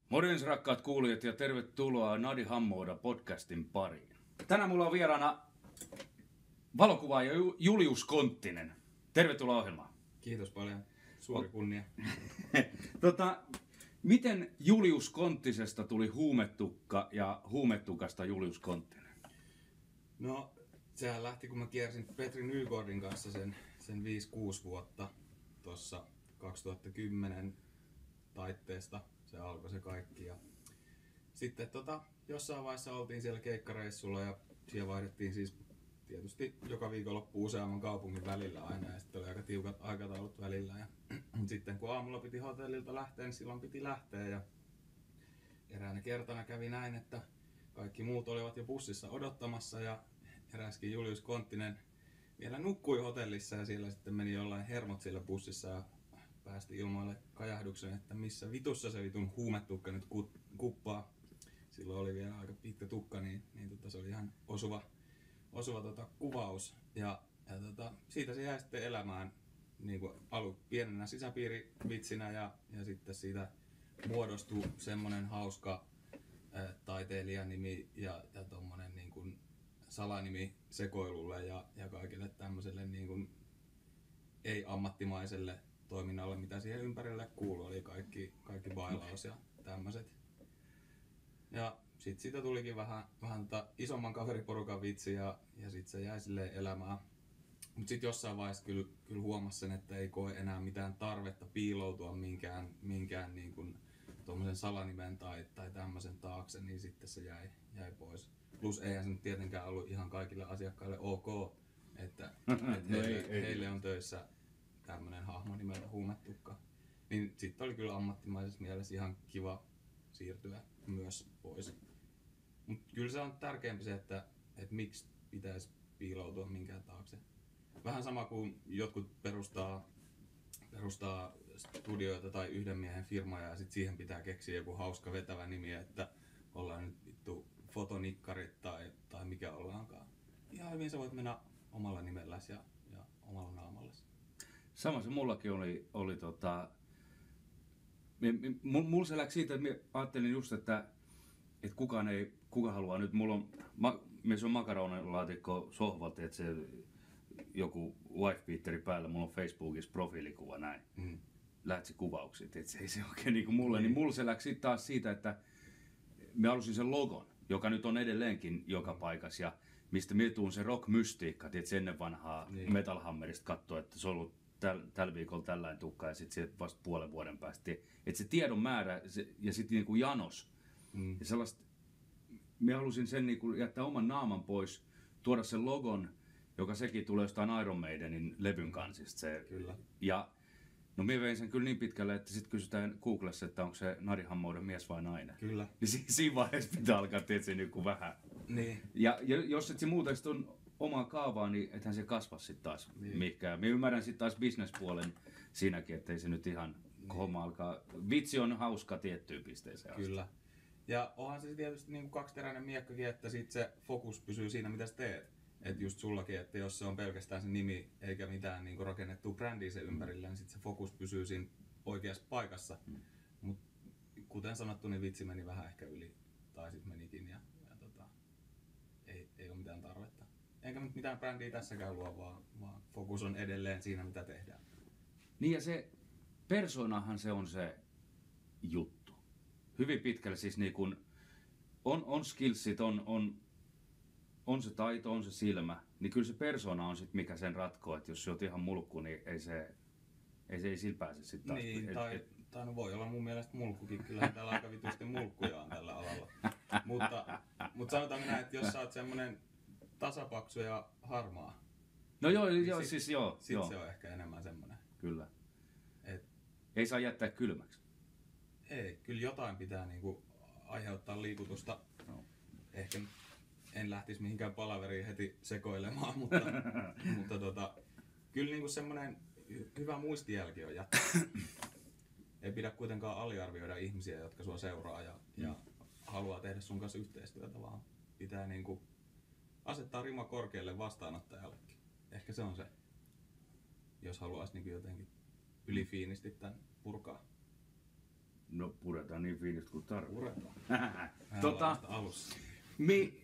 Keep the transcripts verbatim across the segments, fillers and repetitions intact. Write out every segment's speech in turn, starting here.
Morjens rakkaat kuulijat ja tervetuloa Nadi Hammooda podcastin pariin. Tänään mulla on vieraana valokuvaaja Julius Konttinen. Tervetuloa ohjelmaan. Kiitos paljon. Suuri kunnia. tota, miten Julius Konttisesta tuli huumetukka ja huumetukasta Julius Konttinen? No, sehän lähti kun mä kiersin Petri Nygårdin kanssa sen, sen viisi kuusi vuotta tuossa kaksituhattakymmenen taitteesta. Se alkoi se kaikki. Ja sitten tota, jossain vaiheessa oltiin siellä keikkareissulla ja siellä vaihdettiin siis tietysti joka viikonloppu useamman kaupungin välillä aina ja sitten oli aika tiukat aikataulut välillä. Ja sitten kun aamulla piti hotellilta lähteä, niin silloin piti lähteä ja eräänä kertana kävi näin, että kaikki muut olivat jo bussissa odottamassa ja eräskin Julius Konttinen vielä nukkui hotellissa ja siellä sitten meni jollain hermot siellä bussissa ja päästi ilmoille kajahduksen, että missä vitussa se vitun huumetukka nyt kuppaa. Silloin oli vielä aika pitkä tukka, niin, niin tota, se oli ihan osuva, osuva tota, kuvaus. Ja, ja tota, siitä se jäi sitten elämään niin kuin alu pienenä sisäpiirivitsinä ja, ja sitten siitä muodostui semmoinen hauska ää, taiteilijanimi ja, ja tommonen niin kuin salanimi sekoilulle ja, ja kaikille tämmöiselle niin kuin ei-ammattimaiselle toiminnalle, mitä siihen ympärille kuului, oli kaikki, kaikki bailaus ja tämmöiset. Ja sit siitä tulikin vähän, vähän tota isomman kaveriporukan vitsi ja, ja sit se jäi silleen elämään. Mut sit jossain vaiheessa kyllä, kyllä huomasi sen, että ei koe enää mitään tarvetta piiloutua minkään, minkään niin kuin tommosen salanimen tai, tai tämmöisen taakse, niin sitten se jäi, jäi pois. Plus eihän se nyt tietenkään ollut ihan kaikille asiakkaille ok, että, että heille, heille on töissä tämmönen hahmo nimeltä Huumetukka. Niin sitten oli kyllä ammattimaisessa mielessä ihan kiva siirtyä myös pois. Mut kyllä se on tärkeämpi se, että, että miksi pitäisi piiloutua minkään taakse. Vähän sama kuin jotkut perustaa, perustaa studioita tai yhden miehen firmoja ja sit siihen pitää keksiä joku hauska vetävä nimi, että ollaan nyt vittu fotonikkarit tai, tai mikä ollaankaan. Ihan hyvin sä voit mennä omalla nimelläsi ja, ja omalla naamallasi. Sama se mullakin oli, oli tota... Mulla se läksi siitä, että mä ajattelin just, että, että kukaan ei, kuka haluaa nyt, mulla on, ma, mies on makaronilaatikko sohvalta, että se joku wifebeateri päällä, mulla on Facebookissa profiilikuva näin, mm. lähtsi kuvaukset, että se ei se oikein niin kuin mulle, mm. niin mulla se läksi taas siitä, että mä halusin sen logon, joka nyt on edelleenkin joka paikassa ja mistä mä tuun se rock-mystiikka, että ennen vanhaa niin. Metal Hammerista katsoi, että se on ollut tällä täl viikolla tällainen tukka ja sitten se vasta puolen vuoden päästä. Että se tiedon määrä se, ja sitten niinku janos. Mm. Ja sellaista, mä halusin sen niinku jättää oman naaman pois, tuoda sen logon, joka sekin tulee jostain Iron Maidenin levyn kansista. Se, kyllä. Ja no mä vein sen kyllä niin pitkälle, että sitten kysytään Googlessa, että onko se Nadi Hammooda mies vai nainen. Kyllä. Ja si- siinä vaiheessa pitää alkaa tietysti niinku vähän. Niin. Ja, ja jos et se muuten on omaa kaavaa, niin ethän se kasva sitten taas niin. Mikään. Mä ymmärrän sitten taas bisnespuolen siinäkin, ettei se nyt ihan niin. Homma alkaa. Vitsi on hauska tiettyyn pisteeseen asti. Kyllä. Ja onhan se tietysti niin kuin kaksiteräinen miekkakin, että sit se fokus pysyy siinä, mitä sä teet. Että just sullakin, että jos se on pelkästään se nimi eikä mitään niin kuin rakennettua brändiä sen ympärillä, niin sit se fokus pysyy siinä oikeassa paikassa. Hmm. Mut kuten sanottu, niin vitsi meni vähän ehkä yli. Tai sit menikin ja, ja tota, ei, ei ole mitään tarvetta. Enkä mitään brändiä tässäkään luo, vaan, vaan fokus on edelleen siinä, mitä tehdään. Niin ja se persoonahan se on se juttu. Hyvin pitkälle siis niin kun on, on skillsit, on, on, on se taito, on se silmä, niin kyllä se persoona on sit mikä sen ratkoo. Että jos se on ihan mulkku, niin ei se, ei se ei sillä pääse sit taas. Niin, tai, et, tai no voi olla mun mielestä mulkkukin. Kyllähän täällä aika vitusti mulkkuja on tällä alalla. mutta, mutta sanotaan näin, että jos sä oot semmonen tasapaksu ja harmaa. No joo, niin joo sit, siis joo. Sit joo. se on ehkä enemmän semmonen. Kyllä. Et, ei saa jättää kylmäksi. Ei, kyllä jotain pitää niinku aiheuttaa liikutusta. No. Ehkä en lähtisi mihinkään palaveriin heti sekoilemaan, mutta, mutta tota, kyllä niinku semmonen hyvä muistijälki on jättää. Ei pidä kuitenkaan aliarvioida ihmisiä, jotka sua seuraa ja, mm. ja haluaa tehdä sun kanssa yhteistyötä, vaan pitää niinku asettaa rima korkealle vastaanottajallekin. Ehkä se on se, jos haluaisi niin jotenkin ylifiinisti tämän purkaa. No puretaan niin fiilistä kuin tarvitaan. Puretaan. tota, alussa. mi,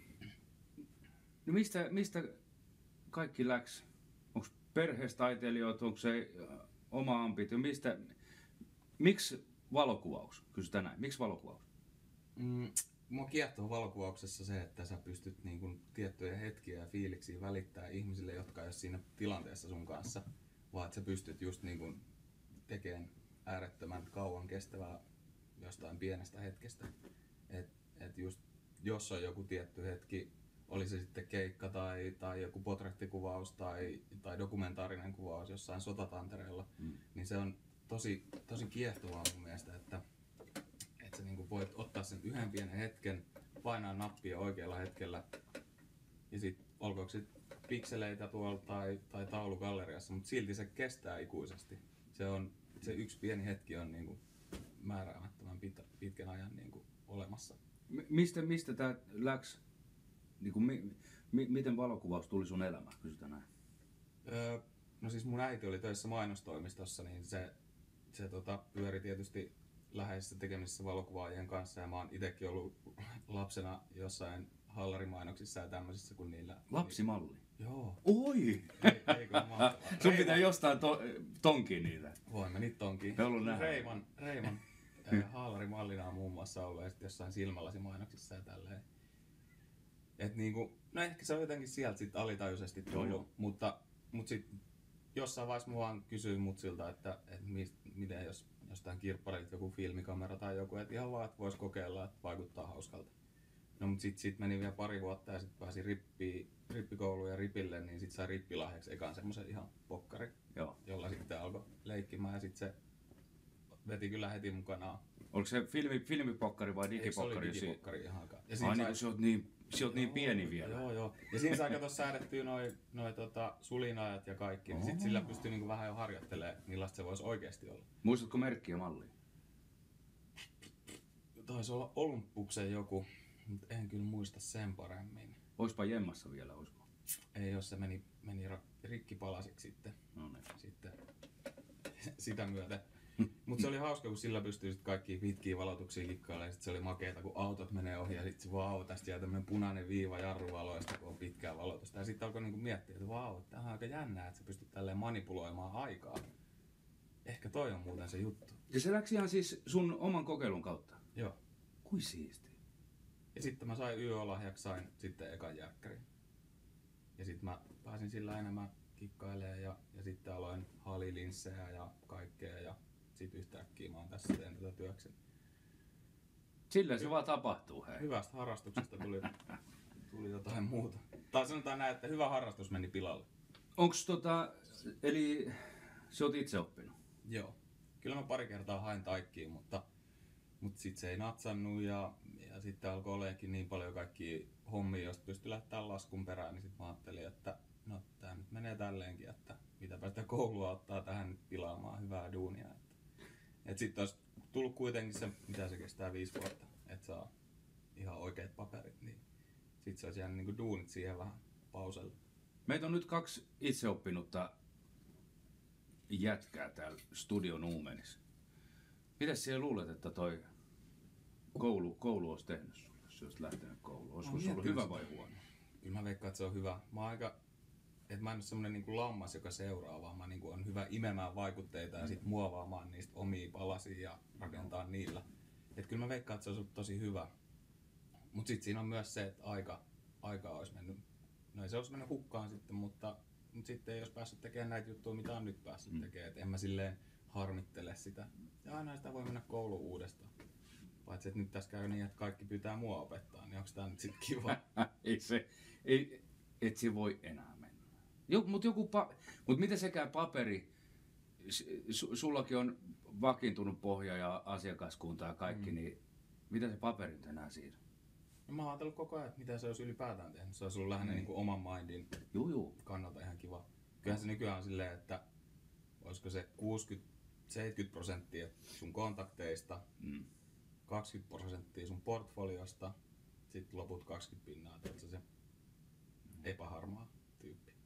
no mistä, mistä kaikki läks? Onko perheestaiteilijoita, onko se oma ambitio? Mistä, miksi valokuvaus? Kysytään näin. Miksi valokuvaus? Mm, mua kiehtoo valokuvauksessa se, että sä pystyt niin kun, tiettyjä hetkiä ja fiiliksiä välittää ihmisille, jotka ei ole siinä tilanteessa sun kanssa, vaan että sä pystyt just niin kun, tekemään äärettömän kauan kestävää jostain pienestä hetkestä. Et, et just, jos on joku tietty hetki, oli se sitten keikka tai, tai joku portrettikuvaus tai, tai dokumentaarinen kuvaus jossain sotatantereella, mm. niin se on tosi, tosi kiehtovaa mun mielestä, että, että sä niin voit ottaa sen yhden pienen hetken, painaa nappia oikealla hetkellä ja sit olkoon sit pikseleitä tuolla tai, tai taulugalleriassa, mutta silti se kestää ikuisesti. Se, on, se yksi pieni hetki on niin kuin määräämättömän pit, pitkän ajan niin kuin olemassa. Mistä, mistä tää läks? Niin kuin, mi, mi, miten valokuvaus tuli sun elämään? Kysytään näin. Öö, no siis mun äiti oli töissä mainostoimistossa, niin se, se tota, pyöri tietysti läheisessä tekemisessä valokuvaajien kanssa. Ja mä oon itekin ollut lapsena jossain hallarimainoksissa ja tämmöisissä kuin niillä. Lapsimalli? Niin, joo. Oi! Ei, eikö mahtavaa. Sun pitää jostain to, tonkia niitä. Voimme niitä tonkia. Reiman, Reiman haalarimallina on muun muassa ollut ja sitten jossain silmälasimainoksissa ja tälleen. Et niinku, no ehkä se on jotenkin sieltä sit alitajuisesti tullut, joo, joo. mutta, mutta sitten jossain vaiheessa mä vaan kysyin mutsilta, että, että mist, miten jos jostain kirpparilta joku filmikamera tai joku, että ihan vaan, että vois kokeilla, että vaikuttaa hauskalta. No mut sit, sit meni vielä pari vuotta ja sit pääsi rippiin, rippikouluun ja ripille, niin sit sai rippilahjaksi ekan semmosen ihan pokkari, joo, jolla sitten alkoi leikkimään ja sit se veti kyllä heti mukanaan. Oliko se filmi, filmipokkari vai digipokkari? Ei, se oli digipokkari ihan. Ja Ai niin, sai... se on niin, se on niin pieni vielä. Joo, joo. Ja siinä sai kato säädettyä noi, noi tota, sulinajat ja kaikki, niin sit sillä pystyy niinku vähän jo harjoittelemaan, millaista se voisi oikeesti olla. Muistatko merkkiä mallia? Taisi olla Olympuksen joku, mutta en kyllä muista sen paremmin. Oispa jemmassa vielä, oisko? Ei, jos se meni, meni rikkipalasiksi sitten. No niin. Sitten sitä myöten. Mutta se oli hauska, kun sillä pystyi sit kaikkia pitkiä valotuksia kikkailemaan. Sitten se oli makeeta, kun autot menee ohi ja sitten se vau, tästä jää tämmönen punainen viiva jarruvaloista, kun on pitkää valotusta. Ja sitten alkoi niinku miettiä, että vau, tämä on aika jännää, että sä pystyt tälleen manipuloimaan aikaa. Ehkä toi on muuten se juttu. Ja se läks ihan siis sun oman kokeilun kautta? Joo. Kui siisti. Ja sitten mä sain Y O-lahjaksi, sain sitten ekan järkkärin. Ja sitten mä pääsin sillä enemmän kikkailemaan ja, ja sitten aloin halilinssejä ja kaikkea. Ja sit yhtäkkiä mä oon tässä teen tätä työkseni. Sillä se Hy- vaan tapahtuu, hei. Hyvästä harrastuksesta tuli, tuli jotain muuta. Tai sanotaan näin, että hyvä harrastus meni pilalle. Onks tota, eli sä oot itse oppinut? Joo. Kyllä mä pari kertaa hain taikkiin, mutta, mutta sit se ei natsannut ja, ja sitten alkoi oleekin niin paljon kaikkia hommia, joista pystyi lähteä laskun perään, niin sit mä ajattelin, että no tää nyt menee tälleenkin, että mitäpä sitä koulua ottaa tähän nyt pilaamaan hyvää duunia. Et sitten olisi tullut kuitenkin se, mitä se kestää viisi vuotta, että saa ihan oikeat paperit, niin sitten se olisi jäänyt niinku duunit siihen vähän pauselle. Meitä on nyt kaksi itseoppinutta jätkää täällä Studio Nuumenissa. Mitäs siellä luulet, että toi koulu, koulu olisi tehnyt sulle, jos olisit lähtenyt kouluun? Olisiko se ollut hyvä vai huono? Kyllä mä veikkaan, että se on hyvä. Mä oon aika... Et mä en ole semmonen niinku lammas, joka seuraa, vaan mä niinku on hyvä imemään vaikutteita ja sit muovaamaan niistä omia palasia ja rakentaa niillä. Et kyllä mä veikkaan, että se olisi tosi hyvä. Mut sit siinä on myös se, että aika, aika olisi mennyt, no ei se olisi mennyt hukkaan sitten, mutta, mutta sitten ei olisi päässyt tekemään näitä juttuja, mitä on nyt päässyt mm. tekemään. Et en mä silleen harmittele sitä. Ja aina sitä voi mennä kouluun uudestaan. Paitsi että nyt tässä käy niin, että kaikki pyytää mua opettaa, niin onko tää nyt sit kiva? ei se, ei, et se voi enää. Joku, mutta joku pa- mut miten sekään paperi, su- sullakin on vakiintunut pohja ja asiakaskunta ja kaikki, mm. niin mitä se paperi nyt enää siinä? No mä oon ajatellut koko ajan, että mitä se olisi ylipäätään tehnyt. Se olisi ollut lähinnä mm. niin kuin oman mindin juu, juu. kannalta ihan kiva. Kyllähän se nykyään on silleen, että olisiko se kuusikymmentä seitsemänkymmentä prosenttia sun kontakteista, mm. kaksikymmentä prosenttia sun portfoliosta, sitten loput kaksikymmentä pinnaa, että se epäharmaa tyyppi.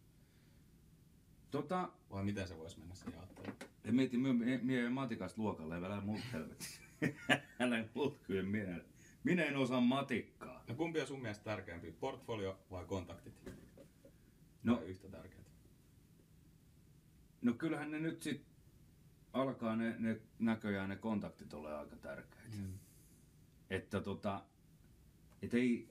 Tota, vai miten se voisi mennä sen jaottelemaan? Ja mietin, mie, mie matikasta luokalla, ei välillä muut helvetti. Älä mut kyllä, minä, minä en osaa matikkaa. No kumpi on sun mielestä tärkeämpi, portfolio vai kontaktit? No, Vai yhtä tärkeät? no kyllähän ne nyt sit alkaa ne, ne näköjään ne kontaktit ole aika tärkeitä. Mm. Että tota, et ei...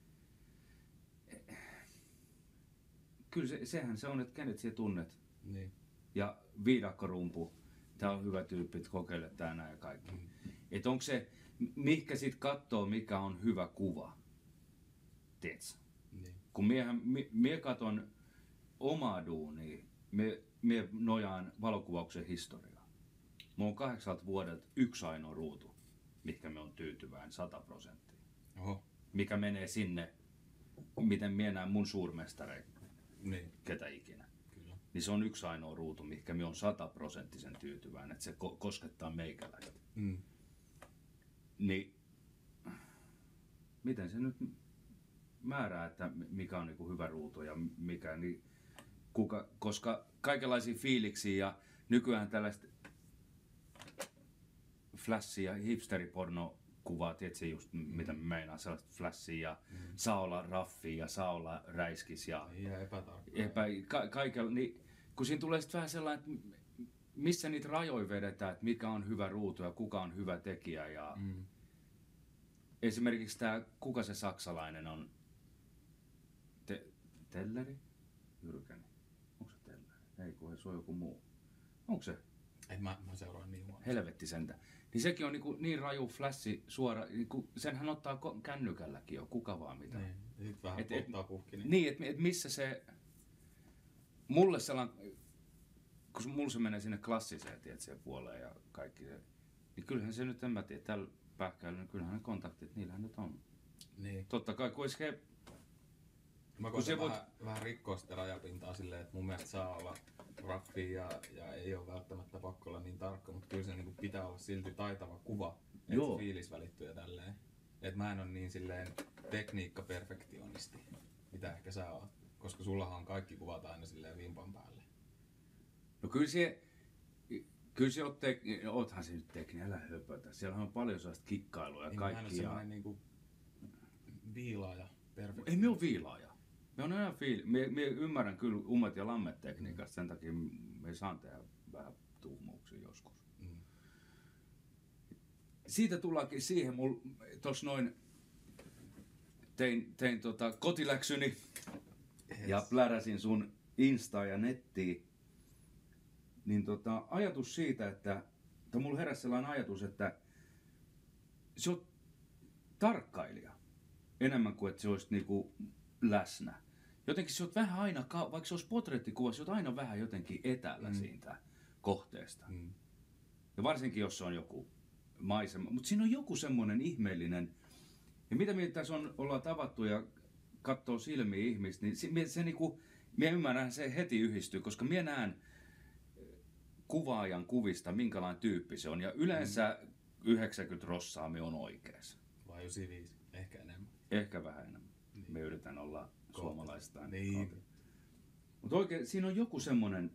Kyllä se, sehän se on, että kenet sä tunnet. Niin. Ja viidakkorumpu, tää on hyvä tyyppi, että kokeile tää näin ja kaikki. Mm. Et onko se, mihinkä sit kattoo, mikä on hyvä kuva? Tiedätkö? Niin. Kun miehän, mie, mie katon omaa duunia, mie, mie nojaan valokuvauksen historiaan. Mulla on kahdeksalta vuodelta yksi ainoa ruutu, mikä me on tyytyväinen sata prosenttia. Oho. Mikä menee sinne, miten mie näen mun suurmestareita, Niin. ketä ikinä. Kyllä. Niin se on yksi ainoa ruutu, mikä me on sataprosenttisen tyytyväinen, että se ko- koskettaa meikäläistä. Mm. Niin, miten se nyt määrää, että mikä on niinku hyvä ruutu ja mikä, niin kuka, koska kaikenlaisia fiiliksiä ja nykyään tällaista flashia, hipsteripornokuvaa, tiedätkö just mitä mä meinaan, sellaista flashia ja Mm. saa olla raffi ja saa olla räiskis ja Niin, ja epätarkkaa. epä, ka, kaikella, niin kun siinä tulee sitten vähän sellainen, että missä niitä rajoja vedetään, että mikä on hyvä ruutu ja kuka on hyvä tekijä ja Mm. esimerkiksi tämä, kuka se saksalainen on? Te, Telleri? Jyrkäni. Onko se Telleri? Ei, kun se on joku muu. Onko se? Ei, mä, mä seuraan niin huonosti. Helvetti sentä. Niin sekin on niinku niin raju flashi suora, niinku, senhän ottaa ko- kännykälläkin jo, kuka vaan mitä. Niin. Ja sit vähän Et- et- polttaa puhki. Niin. Niin, että et missä se, mulle sellainen, kun mulla se menee sinne klassiseen, tiedät, siihen puoleen ja kaikki se, niin kyllähän se nyt, en mä tiedä, tällä pähkäilyllä, niin kyllähän ne kontaktit, niillähän nyt on. Niin. Totta kai, kun olisi he, Mä Kun se koitan voit- vähän, vähän rikkoa sitä rajapintaa silleen, että mun mielestä saa olla raffi ja, ja ei ole välttämättä pakko olla niin tarkka, mutta kyllä se niinku pitää olla silti taitava kuva, että Joo. se fiilis välittyy ja tälleen. Et mä en ole niin silleen tekniikka-perfektionisti, mitä ehkä sä oot, koska sullahan on kaikki kuvat aina silleen vimpan päälle. no kyllä se, kyllä se oot tek, oothan se nyt tekninen, älä höpötä. Siellä on paljon sellaista kikkailua ja Niin mä en ole kaikkia. semmonen niinku viilaaja, perfekti. Ei me ole viilaaja. Me on aina fiil... me, me ymmärrän kyllä ummet ja lammet tekniikasta, sen takia me saan tehdä vähän tuhmuuksia joskus. Mm. Siitä tullaankin siihen, mul tos noin tein, tein tota kotiläksyni Yes. ja pläräsin sun Insta ja nettiin. Niin tota, ajatus siitä, että, että mulla heräsi sellainen ajatus, että sä oot tarkkailija enemmän kuin että sä olisit niinku läsnä. Jotenkin sä oot vähän aina, ka- vaikka se olisi portrettikuva, sä oot aina vähän jotenkin etäällä Mm. siitä kohteesta. Mm. Ja varsinkin jos se on joku maisema. Mutta siinä on joku semmoinen ihmeellinen. Ja mitä me tässä on, ollaan tavattu ja katsoo silmiä ihmistä, niin se, se niinku, minä ymmärrän se heti yhdistyy, koska minä näen kuvaajan kuvista, minkälainen tyyppi se on. Ja yleensä mm. yhdeksänkymmentä rossaa me on oikeassa. Vai yhdeksänkymmentäviisi, ehkä enemmän. Ehkä vähän enemmän. Niin. Me yritän olla suomalaistaan. Niin. Mutta oikein, siinä on joku semmonen,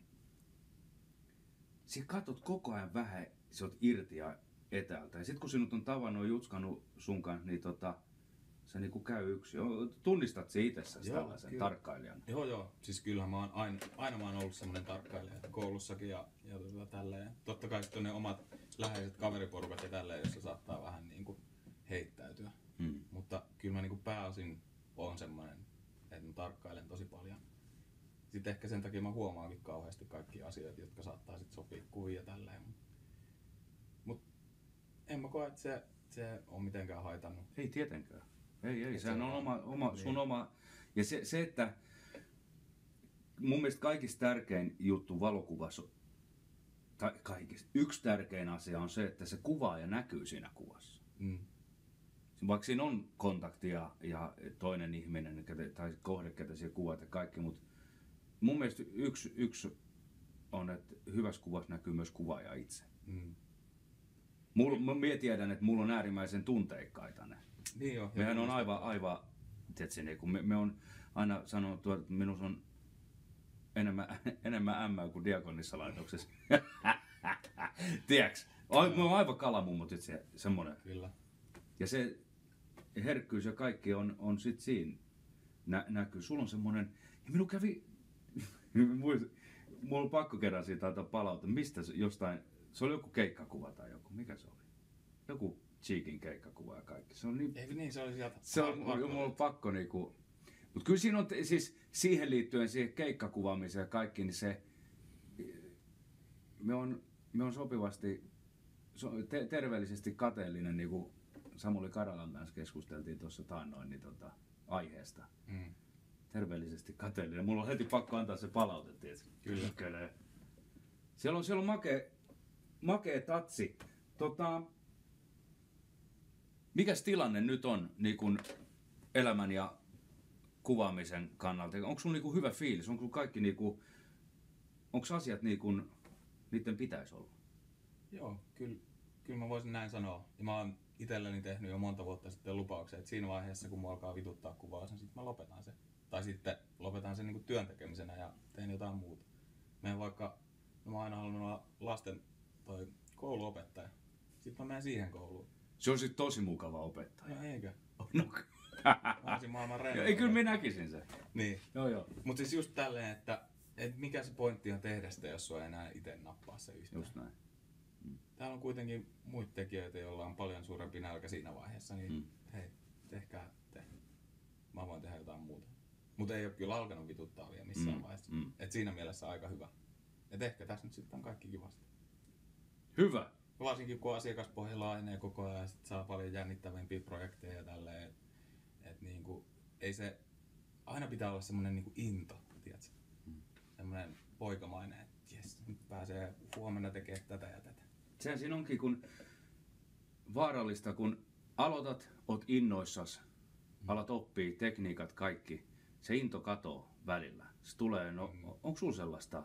sä katot koko ajan vähän, sä oot irti ja etäältä. Ja sit kun sinut on tavannut ja jutskannut sun kanssa, niin tota, se niinku käy yksi. Tunnistat sä itsessäsi Joo, tällaisen kyllä. tarkkailijan? Joo joo, siis kyllähän mä oon aina, aina mä oon ollut semmonen tarkkailija koulussakin ja, ja tota, tälleen. Totta kai sitten on ne omat läheiset kaveriporukat ja tälleen, jossa saattaa vähän niinku heittäytyä. Hmm. Mutta kyllä mä niinku pääosin oon semmonen, että mä tarkkailen tosi paljon. Sitten ehkä sen takia mä huomaankin kauheasti kaikkia asioita, jotka saattaa sit sopia kuviin ja tälleen. Mut en mä koe, että se, se on mitenkään haitannut. Ei tietenkään. Ei, ei. Et Sehän se on on- oma, oma, niin. sun oma. Ja se, se, että mun mielestä kaikista tärkein juttu valokuvassa, tai kaikista, yksi tärkein asia on se, että se kuvaaja näkyy siinä kuvassa. Mm. Vaikka siinä on kontaktia ja toinen ihminen ketä, tai kohde, ketä siellä kuvat ja kaikki, mutta mun mielestä yksi, yksi on, että hyvässä kuvassa näkyy myös kuvaaja itse. Mm. Mulla, mä mie tiedän, että mulla on äärimmäisen tunteikkaita ne. Niin joo. Mehän on aivan, aivan tiedätkö, niin kun me, me on aina sanottu, että minussa on enemmän, enemmän ämmää kuin Diakonissa laitoksessa. Tiedätkö? Ai, me on aivan kalamummot, että se semmonen. Kyllä. Ja se herkkyys ja kaikki on, on sit siinä nä, näkyy. Sulla on semmonen, ja minun kävi, mulla on pakko kerran siitä antaa palautetta, mistä se, jostain, se oli joku keikkakuva tai joku, mikä se oli? Joku Cheekin keikkakuva ja kaikki. Se on niin, Ei niin, se oli sieltä. se on, mulla on pakko niinku, mutta kyllä siinä on te, siis siihen liittyen, siihen keikkakuvaamiseen ja kaikki, niin se, me on, me on sopivasti, te, terveellisesti kateellinen, niin kuin Samuli Karalan kanssa keskusteltiin tuossa taannoin niin tota, aiheesta. Mm. Terveellisesti kateellinen. Mulla on heti pakko antaa se palaute, tietysti. Kyllä. Siellä on, siellä on makea, makea tatsi. Tota, mikäs tilanne nyt on niin kun elämän ja kuvaamisen kannalta? Onko sulla niin kun hyvä fiilis? Onko kaikki niin kun, onko asiat niin kuin niiden pitäisi olla? Joo, kyllä, kyllä mä voisin näin sanoa. Ja mä oon itselleni tehnyt jo monta vuotta sitten lupauksen, että siinä vaiheessa kun mua alkaa vituttaa kuvaus, niin sitten mä lopetan sen. Tai sitten lopetan sen niin kuin työn tekemisenä ja teen jotain muuta. Menen vaikka, no mä oon aina halunnut olla lasten toi kouluopettaja. Sitten mä menen siihen kouluun. Se on sit tosi mukava opettaja. No eikö? No. Mä olisin maailman reilua. Ei, kyllä minä näkisin sen. Niin. Joo, joo. Mut siis just tälleen, että, että mikä se pointti on tehdä sitä, jos sua ei enää itse nappaa se yhtään. Just näin. Täällä on kuitenkin muita tekijöitä, joilla on paljon suurempi nälkä siinä vaiheessa, niin Mm. hei, tehkää te. Mä voin tehdä jotain muuta. Mutta ei ole kyllä alkanut vituttaa vielä missään Mm, vaiheessa. mm. Et siinä mielessä aika hyvä. Et ehkä tässä nyt sitten on kaikki kivasti. Hyvä. Varsinkin kun asiakaspohja laajenee koko ajan ja sit saa paljon jännittävämpiä projekteja ja tälleen. Et, et niinku, ei se, aina pitää olla semmonen niinku into, tiedätkö? Mm. Semmonen poikamainen, että jes, nyt pääsee huomenna tekemään tätä ja tätä. Sehän siinä onkin kun vaarallista, kun aloitat, oot innoissas, alat oppii tekniikat kaikki, se into katoo välillä. Se tulee, no Mm. onko sulla sellaista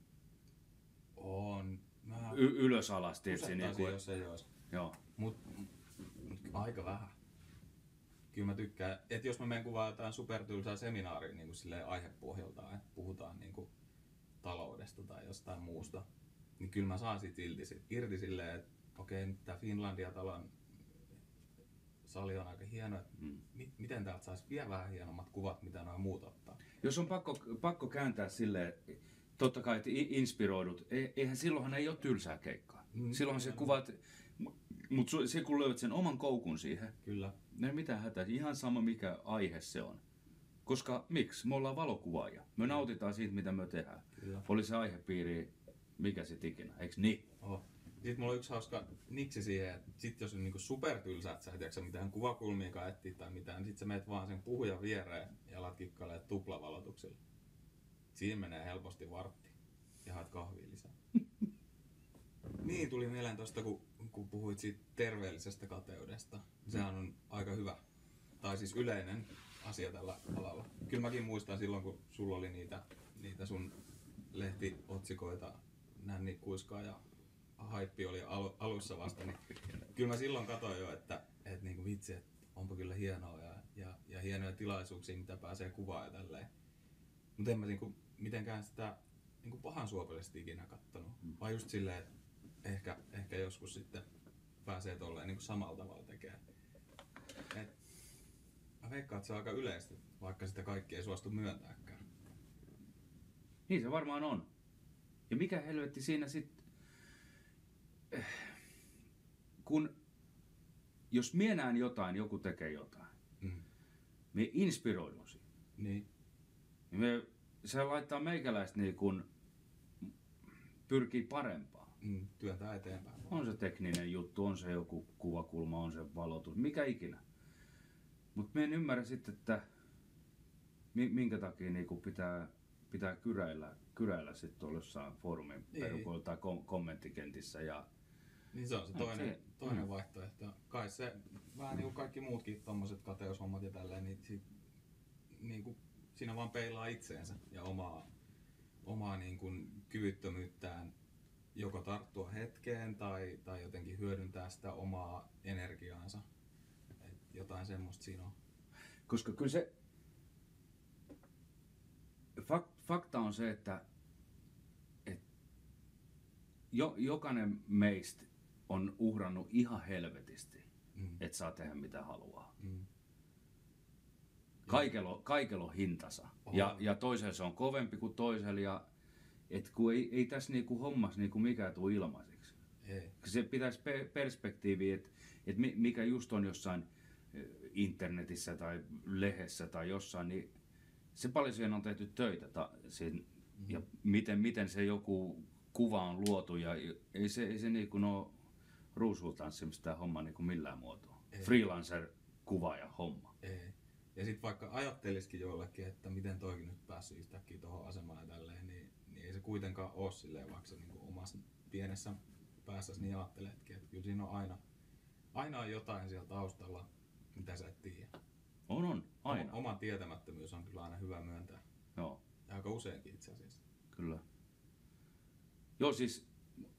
On. Mä y- ylös alas, tietysti? Niin usettaisin, kuin, jos ei ois. joo. Mut, mut aika vähän. Kyllä mä tykkään, että jos mä menen kuvaa jotain supertylsää seminaaria niin kuin silleen aihepohjaltaan, että puhutaan niin kuin taloudesta tai jostain muusta, niin kyllä mä saan siitä irti, irti silleen, että okei, nyt tää Finlandia-talon sali on aika hieno, että Mm. mi- miten täältä saisi vielä vähän hienommat kuvat, mitä noin muut ottaa. Jos on pakko, pakko kääntää silleen, totta kai, että i- inspiroidut, e- eihän silloinhan ei ole tylsää keikkaa. Mm, Silloinhan se aivan. kuvat, mutta se kun löydät sen oman koukun siihen, Kyllä. ei mitään hätää, ihan sama mikä aihe se on. Koska miksi? Me ollaan valokuvaajia. Me nautitaan siitä, mitä me tehdään. Kyllä. Oli se aihepiiri, mikä sit ikinä, eiks niin? Oho. Sitten mulla on yksi hauska niksi siihen, että sit jos on niinku supertylsä, että sä et jaksa mitään kuvakulmia etsiä tai mitään, niin sit sä meet vaan sen puhujan viereen ja alat kikkailemaan tuplavalotuksella. Siinä menee helposti vartti ja haet kahvia lisää. Niin, tuli mieleen tosta, kun, kun puhuit siitä terveellisestä kateudesta. Sehän on aika hyvä, tai siis yleinen asia tällä alalla. Kyllä mäkin muistan silloin, kun sulla oli niitä, niitä sun lehtiotsikoita, Nänni Kuiskaa ja Haippi oli alu, alussa vasta, niin kyllä mä silloin katsoin jo, että, että niinku vitsi, että onpa kyllä hienoa ja, ja, ja hienoja tilaisuuksia, mitä pääsee kuvaa ja tälleen. Mutta en mä niinku mitenkään sitä niinku pahan suopelisesti ikinä kattonut, vaan just silleen, että ehkä, ehkä joskus sitten pääsee tolleen niinku samalla tavalla tekemään. Et, mä veikkaan, että se on aika yleistä, vaikka sitä kaikki ei suostu myöntääkään. Niin se varmaan on. Ja mikä helvetti siinä sitten, kun jos mie näen jotain, joku tekee jotain, Mm. me inspiroidun siitä. Niin. Niin me, se laittaa meikäläistä niin kun pyrkii parempaan. Mm. Työntää eteenpäin. On se tekninen juttu, on se joku kuvakulma, on se valotus, mikä ikinä. Mutta me en ymmärrä sitten, että mi- minkä takia niinku pitää, pitää kyräillä, kyräillä sitten tuolla jossain foorumin Niin. perukoilla tai kom- kommenttikentissä. Ja Niin se on se No, toinen, se- toinen mm. vaihtoehto. Kai se, vähän niin kuin kaikki muutkin tommoset kateushommat ja tälleen, niin, sit, niin kuin siinä vaan peilaa itseensä ja omaa, omaa niin kuin kyvyttömyyttään joko tarttua hetkeen tai, tai jotenkin hyödyntää sitä omaa energiaansa. Et jotain semmoista siinä on. koska kyllä se fak, fakta on se, että et jo, jokainen meistä on uhrannut ihan helvetisti, Mm. että saa tehdä mitä haluaa. Mm. Kaikella on, kaikella on hintansa. On. Ja, ja toisella se on kovempi kuin toisella. Ja, et kun ei, ei tässä niinku hommassa niinku mikään tule ilmaiseksi. Ei. Se pitäisi pe- perspektiiviä, että et mikä just on jossain internetissä tai lehdessä tai jossain, niin se paljon siihen on tehty töitä. Ta, siinä, Mm. ja miten, miten se joku kuva on luotu. Ja ei se, ei se niinku ole ruusuutanssimista tämä homma niinku millään muotoa. Ei. Freelancer-kuvaaja homma. Ei. Ja sitten vaikka ajattelisikin jollekin, että miten toikin nyt päässyt yhtäkkiä tuohon asemaan ja tälleen, niin, niin ei se kuitenkaan ole silleen, vaikka se niin omassa pienessä päässäsi niin ajatteletkin, että kyllä siinä on aina, aina on jotain siellä taustalla, mitä sä et tiedä. On, on. Aina. Oma tietämättömyys on kyllä aina hyvä myöntää. Joo, Ja aika useinkin itse asiassa. kyllä. Joo, siis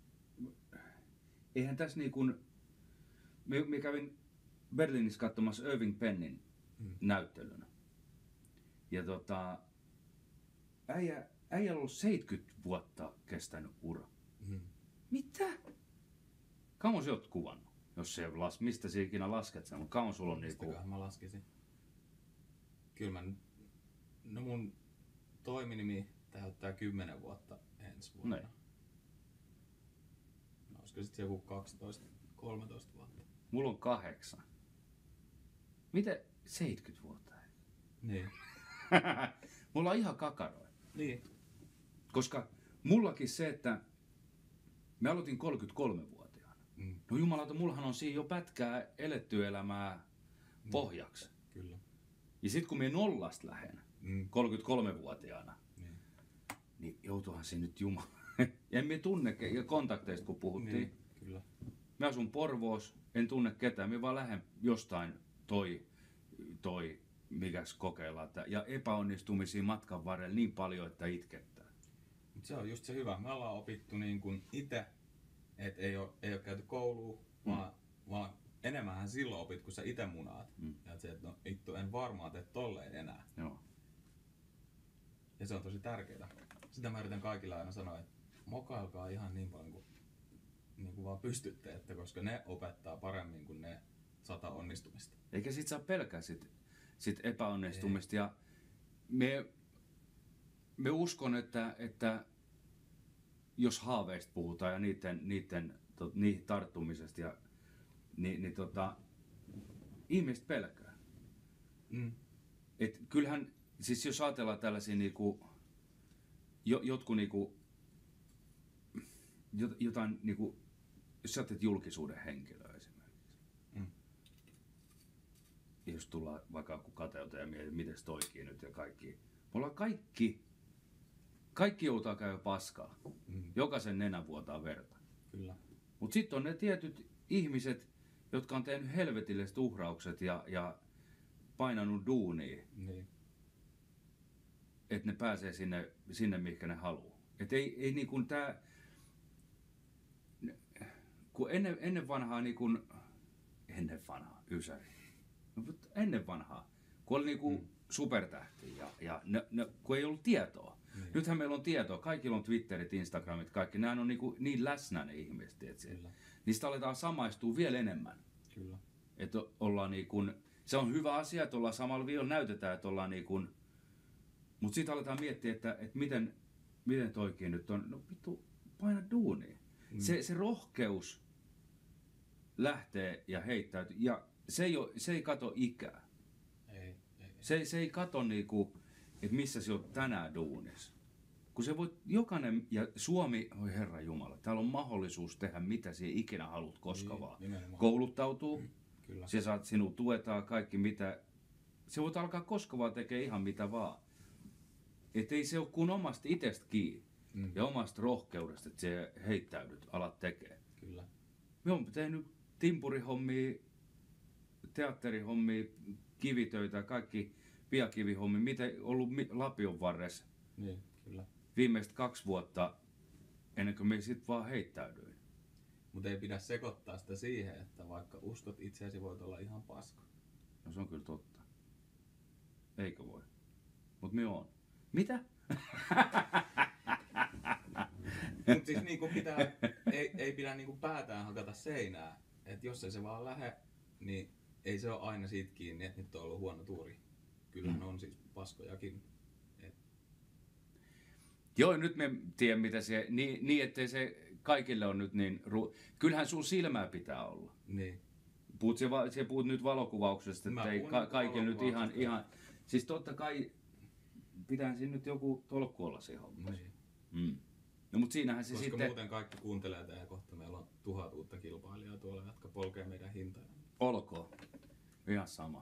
eihän tässä niin kuin, me, me kävin Berliinissä katsomassa Irving Pennin Mm. näyttelyn. Ja tota, äijä, äijä on ollut seitsemänkymmentä vuotta kestänyt ura. Mm. Mitä? Kauan sä oot kuvannut? Jos se las, mistä sä ikinä lasket sen, mutta kauan sulla on niinku... Mistäköhän mä laskisin? Kyllä mä nyt, no mun toiminimi täyttää kymmenen vuotta ensi vuonna. Näin. No, olisiko sitten joku kaksitoista kolmetoista vuotta? Mulla on kahdeksan. Miten seitsemänkymmentä vuotta? Niin. Mulla on ihan kakaroja. Niin. Koska mullakin se, että mä aloitin kolmekymmentäkolmevuotiaana. Mm. No jumalauta, mullahan on siinä jo pätkää elettyä elämää pohjaksi. Kyllä. Ja sit kun me nollasta lähden, Mm. kolmekymmentäkolmevuotiaana, Niin. niin joutuuhan siinä nyt jumala. En me tunne ke- ja kontakteista kun puhuttiin. Niin. Kyllä. Mä asun Porvoossa, en tunne ketään, mä vaan lähden jostain toi, toi mikäs kokeilla. Että, ja epäonnistumisia matkan varrella niin paljon, että itkettää. Mut se on just se hyvä. Me ollaan opittu niin kuin itse, että ei ole, ei ole käyty koulua, Mm. vaan, vaan enemmänhän silloin opit, kun sä itse munaat. Mm. Ja et se, että no ittu, en varmaan tee tolleen enää. Joo. Ja se on tosi tärkeää. Sitä mä yritän kaikille aina sanoa, että mokailkaa ihan niin paljon kuin, niin kuin vaan pystytte, että koska ne opettaa paremmin kuin ne sata onnistumista. Eikä sit saa pelkää sit, sit epäonnistumista. Ja me, me uskon, että, että jos haaveista puhutaan ja niiden, niiden, to, niihin tarttumisesta, ja, niin, niin tota, ihmiset pelkää. Mm. Et kyllähän, siis jos ajatellaan tällaisia niinku, jo, jotkut niinku, jot, jotain niinku, jos sä olet julkisuuden henkilö esimerkiksi. Mm. Ja jos tullaan vaikka joku kateuteen ja mietit, miten toikii nyt ja kaikki. Me ollaan kaikki, kaikki joutaa käydä paskaa. Mm. Jokaisen nenä vuotaa verta. Kyllä. Mutta sitten on ne tietyt ihmiset, jotka on tehnyt helvetilliset uhraukset ja, ja painanut duunia, Niin. että ne pääsee sinne, sinne mihinkä ne haluaa. Et ei, ei niinku tää, kun ennen, ennen vanhaa niinku, ennen vanhaa, ysäri, no, mutta ennen vanhaa, kun oli niinku Mm. supertähti ja, ja ne, ne, kun ei ollut tietoa. Niin. Nythän meillä on tietoa, kaikilla on Twitterit, Instagramit, kaikki, nämä on niinku niin läsnä ne ihmiset, tiedätkö? Kyllä. Niistä aletaan samaistua vielä enemmän. Kyllä. Että ollaan niin kuin, se on hyvä asia, että ollaan samalla viikolla, näytetään, että ollaan niin kuin, mutta sitten aletaan miettiä, että, että miten, miten toikin nyt on, no vittu, paina duunia. Mm. Se, se rohkeus lähtee ja heittäytyy, ja se ei, ole, se ei kato ikää. Ei, ei, ei. Se, se ei kato niinku, että missä se on tänään duunissa. Kun se voi jokainen, ja Suomi, oi herra jumala, täällä on mahdollisuus tehdä mitä sinä ikinä haluat koska Niin, vaan. nimenomaan. Kouluttautuu, Kyllä. se saat, sinut tuetaan kaikki mitä, se voit alkaa koska vaan tekee ihan mitä vaan. Et ei se ole kuin omasta itsestä kiinni Mm. ja omasta rohkeudesta, että se heittäydyt, alat tekee. Kyllä. Me on tehnyt timpurihommia, teatterihommia, kivitöitä, kaikki piakivihommia, miten ollut mi- Lapion varressa Niin, kyllä. viimeiset kaksi vuotta ennen kuin me sit vaan heittäydyin. Mutta ei pidä sekoittaa sitä siihen, että vaikka uskot itseäsi, voit olla ihan paska. No se on kyllä totta. Eikö voi? Mut me on. Mitä? Mutta siis niinku pitää, ei, ei pidä niinku päätään hakata seinää. Et jos ei se vaan lähde, niin ei se ole aina siitä kiinni, että nyt on ollut huono tuuri. Kyllähän on siis paskojakin. Et... Joo, nyt me tiedän mitä se, niin, niin ettei se kaikille on nyt niin, ru... kyllähän sun silmää pitää olla. Niin. Puhut se, se puhut nyt valokuvauksesta, että ei ka- kaikille nyt ihan, ihan, siis totta kai pitää siinä nyt joku tolkku olla se homma. Niin. Mm. No mut siinähän se Koska sitten... muuten kaikki kuuntelee tätä ja kohta meillä on tuhat uutta kilpailijaa tuolla, jotka polkee meidän hintaa. Olkoon. Ihan sama.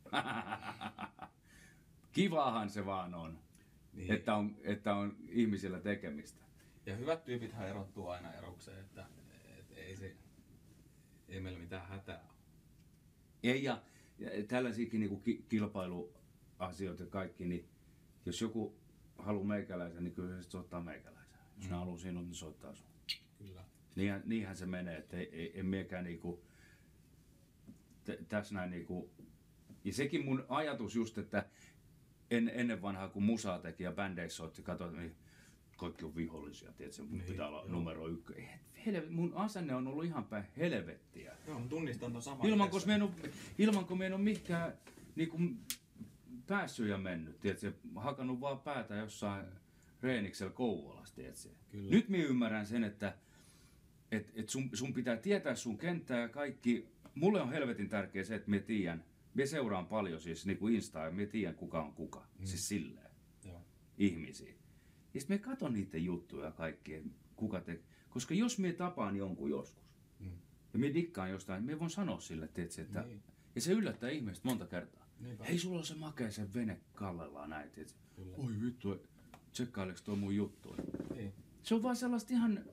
Kivahan se vaan on, niin. että on, että on ihmisillä tekemistä. Ja hyvät tyypithän erottuu aina erokseen, että, että ei, se, ei meillä mitään hätää ole. Ei, ja, ja tällaisiakin niin ki, kilpailuasioita ja kaikki, niin jos joku haluaa meikäläisen, niin kyllä se soittaa meikäläisen. Jos mm. ne haluaa sinut, niin soittaa sun. Kyllä. Niinhän, niinhän se menee, että ei, ei, en miekään niinku, t- tässä näin niinku, ja sekin mun ajatus just, että en, ennen vanhaa kun musaa teki ja bändeissä soitti, katsoin, niin kaikki on vihollisia, tiedätkö, mun niin, pitää olla joo. numero ykkönen. Mun asenne on ollut ihan päin helvettiä. Joo, mä tunnistan ton saman. Ilman kun me en ole, ilman kun me en ole mihinkään niinku, päässyt ja mennyt, tiedätkö, hakannut vaan päätä jossain reeniksellä Kouvolassa, tiedätkö. Nyt mä ymmärrän sen, että et, et sun, sun pitää tietää sun kenttää ja kaikki. Mulle on helvetin tärkeä se, että mä tiedän, mä seuraan paljon siis niinku Instaa ja mä tiedän kuka on kuka, mm. siis silleen, joo. ihmisiä. Ja sit mä katon niiden juttuja kaikki, kuka te, koska jos mä tapaan jonkun joskus mm. ja mä dikkaan jostain, mä voin sanoa sille, tiedätkö, että niin. Ja se yllättää ihmiset monta kertaa. Niinpä. Hei, sulla on se makea se vene kallellaan näin, tiedätkö. Oi vittu, tsekkaileeko tuo mun juttu? Niin. Se on vaan sellaista ihan,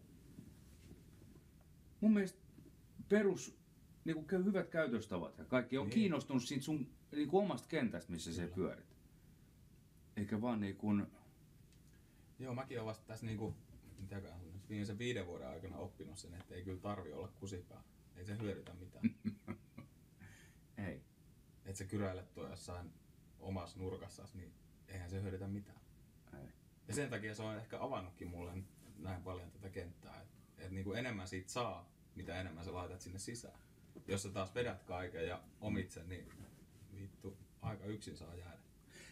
mun mielestä perus, niinku hyvät käytöstavat ja kaikki on niin. kiinnostunut siitä sun niinku omasta kentästä, missä kyllä. se pyörit. Eikä vaan niinku... Joo, mäkin olen vasta tässä niinku, mitäkään, viimeisen viiden vuoden aikana oppinut sen, että ei kyllä tarvi olla kusipää. Ei se hyödytä mitään. Ei. Et sä kyräilet tuo jossain omassa nurkassasi, niin eihän se hyödytä mitään. Ei. Ja sen takia se on ehkä avannutkin mulle näin paljon tätä kenttää, että et niinku enemmän siitä saa, mitä enemmän sä laitat sinne sisään. Jos sä taas vedät kaiken ja omit sen, niin vittu, aika yksin saa jäädä.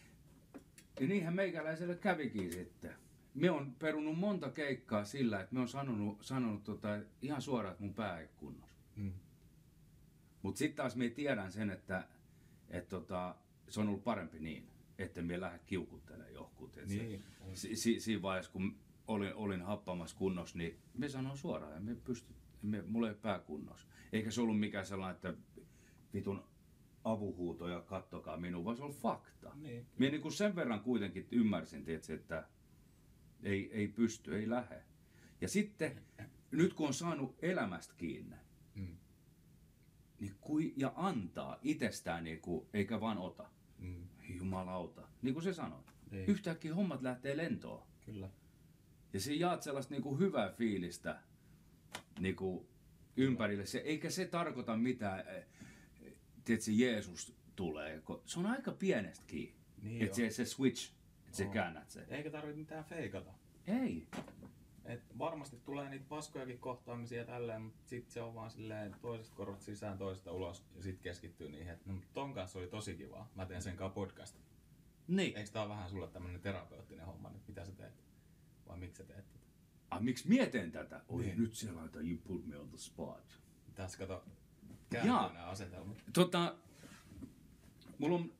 Ja niinhän meikäläiselle kävikin sitten. Me on perunut monta keikkaa sillä, että me on sanonut, sanonut tota, ihan suoraan, että mun pää ei kunnossa. Mm. Mut sit taas me tiedän sen, että et tota, se on ollut parempi niin, että me lähde kiukuttelemaan johkut. Niin. Si, si, siinä vaiheessa, kun olin, olin happamassa kunnossa, niin me sanoin suoraan, että me pysty, me, mulla ei ole pää kunnossa. Eikä se ollut mikään sellainen, että vitun avuhuutoja, kattokaa minua, vaan se on fakta. Niin. Minä niin kuin sen verran kuitenkin ymmärsin, tietysti, että ei, ei pysty, ei lähde. Ja sitten, nyt kun on saanut elämästä kiinni, mm. niin kui, ja antaa itsestään, niin kuin, eikä vaan ota. Mm. Jumalauta, niin kuin se sanoi. Niin. Yhtäkkiä hommat lähtee lentoon. Kyllä. Ja se jaat sellaista niin kuin hyvää fiilistä niin kuin ympärille. Se, eikä se tarkoita mitään, tiedätkö, Jeesus tulee. Se on aika pienestä kiinni. Niin että se, se switch, että se käännät sen. Eikä tarvitse mitään feikata. Ei. Et varmasti tulee niitä paskojakin kohtaamisia tälleen, mutta sitten se on vaan silleen toisesta korvasta sisään, toisesta ulos ja sitten keskittyy niihin, että no, ton kanssa oli tosi kiva. Mä teen sen kanssa podcastin. Niin. Eikö tää ole vähän sulle tämmönen terapeuttinen homma nyt, mitä sä teet? Vai miksi sä teet tätä? Ah, miksi mietin tätä? Oi, niin. Nyt siellä laita you put me on the spot. Tässä kato, kääntyy nämä asetelmat. Tota, mulla on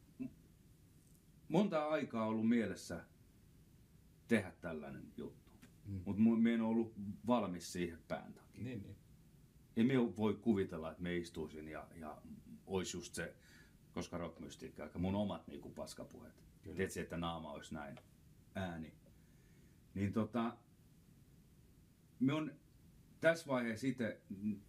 monta aikaa ollut mielessä tehdä tällainen juttu. Mm. Mutta mä en ollut valmis siihen pään takia. Niin, niin. En me voi kuvitella, että me istuisin ja, ja olisi just se, koska rockmystiikka, aika mun omat niinku paskapuheet. Tiedätkö, että naama olisi näin ääni. Niin tota, me on tässä vaiheessa itse,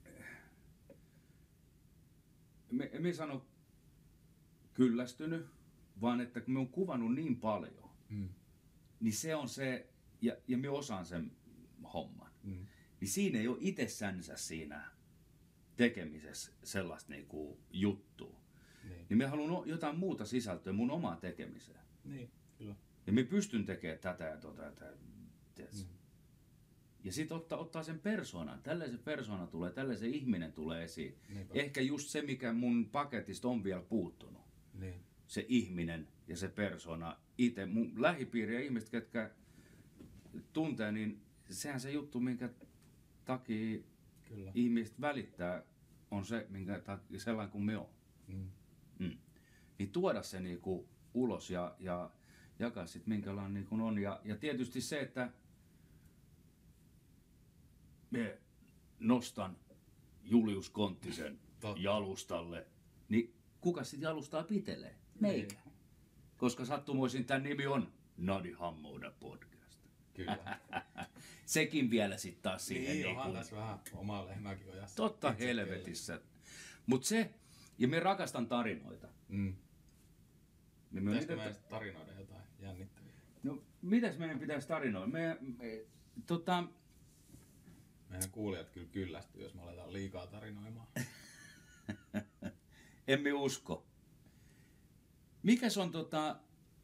me, me sano kyllästynyt, vaan että kun me on kuvannut niin paljon, mm. niin se on se, ja, ja me osaan sen homman, mm. niin siinä ei ole itsessänsä siinä tekemisessä sellaista niinku juttua. Niin. niin me haluan jotain muuta sisältöä mun omaa tekemiseen. Niin, kyllä. Ja me pystyn tekemään tätä ja tota, tätä, mm. Ja sitten ottaa, ottaa sen persoonan. Tällaisen persoona tulee, tällaisen ihminen tulee esiin. Niinpä. Ehkä just se, mikä mun paketista on vielä puuttunut. Niin. Se ihminen ja se persona. Itse mun lähipiiri ja ihmiset, ketkä tuntee, niin sehän se juttu, minkä takia Kyllä. ihmiset välittää, on se, minkä takia sellainen kuin me on. Mm. Mm. Niin tuoda se niinku ulos ja, ja jakaa sit minkälainen niinku on. Ja, ja tietysti se, että me nostan Julius Konttisen Totta. jalustalle, niin kuka sit jalustaa pitelee? Meikä. Niin. Koska sattumoisin tämän nimi on Nadi Hammouda podcast. Kyllä. Sekin vielä sit taas siihen. Niin, onhan niinku- tässä vähän omaa lehmääkin ojassa. Totta Itse helvetissä. Mut se, ja me rakastan tarinoita. kyllä. Mm. Niin me Pitäisikö niitä- meidän sit tarinoida jotain jännittäviä? No, mitäs meidän pitäisi tarinoida? Me, me, tota, Meidän kuulijat kyllä kyllästyy, jos me aletaan liikaa tarinoimaan. emme usko. Mikäs on tota,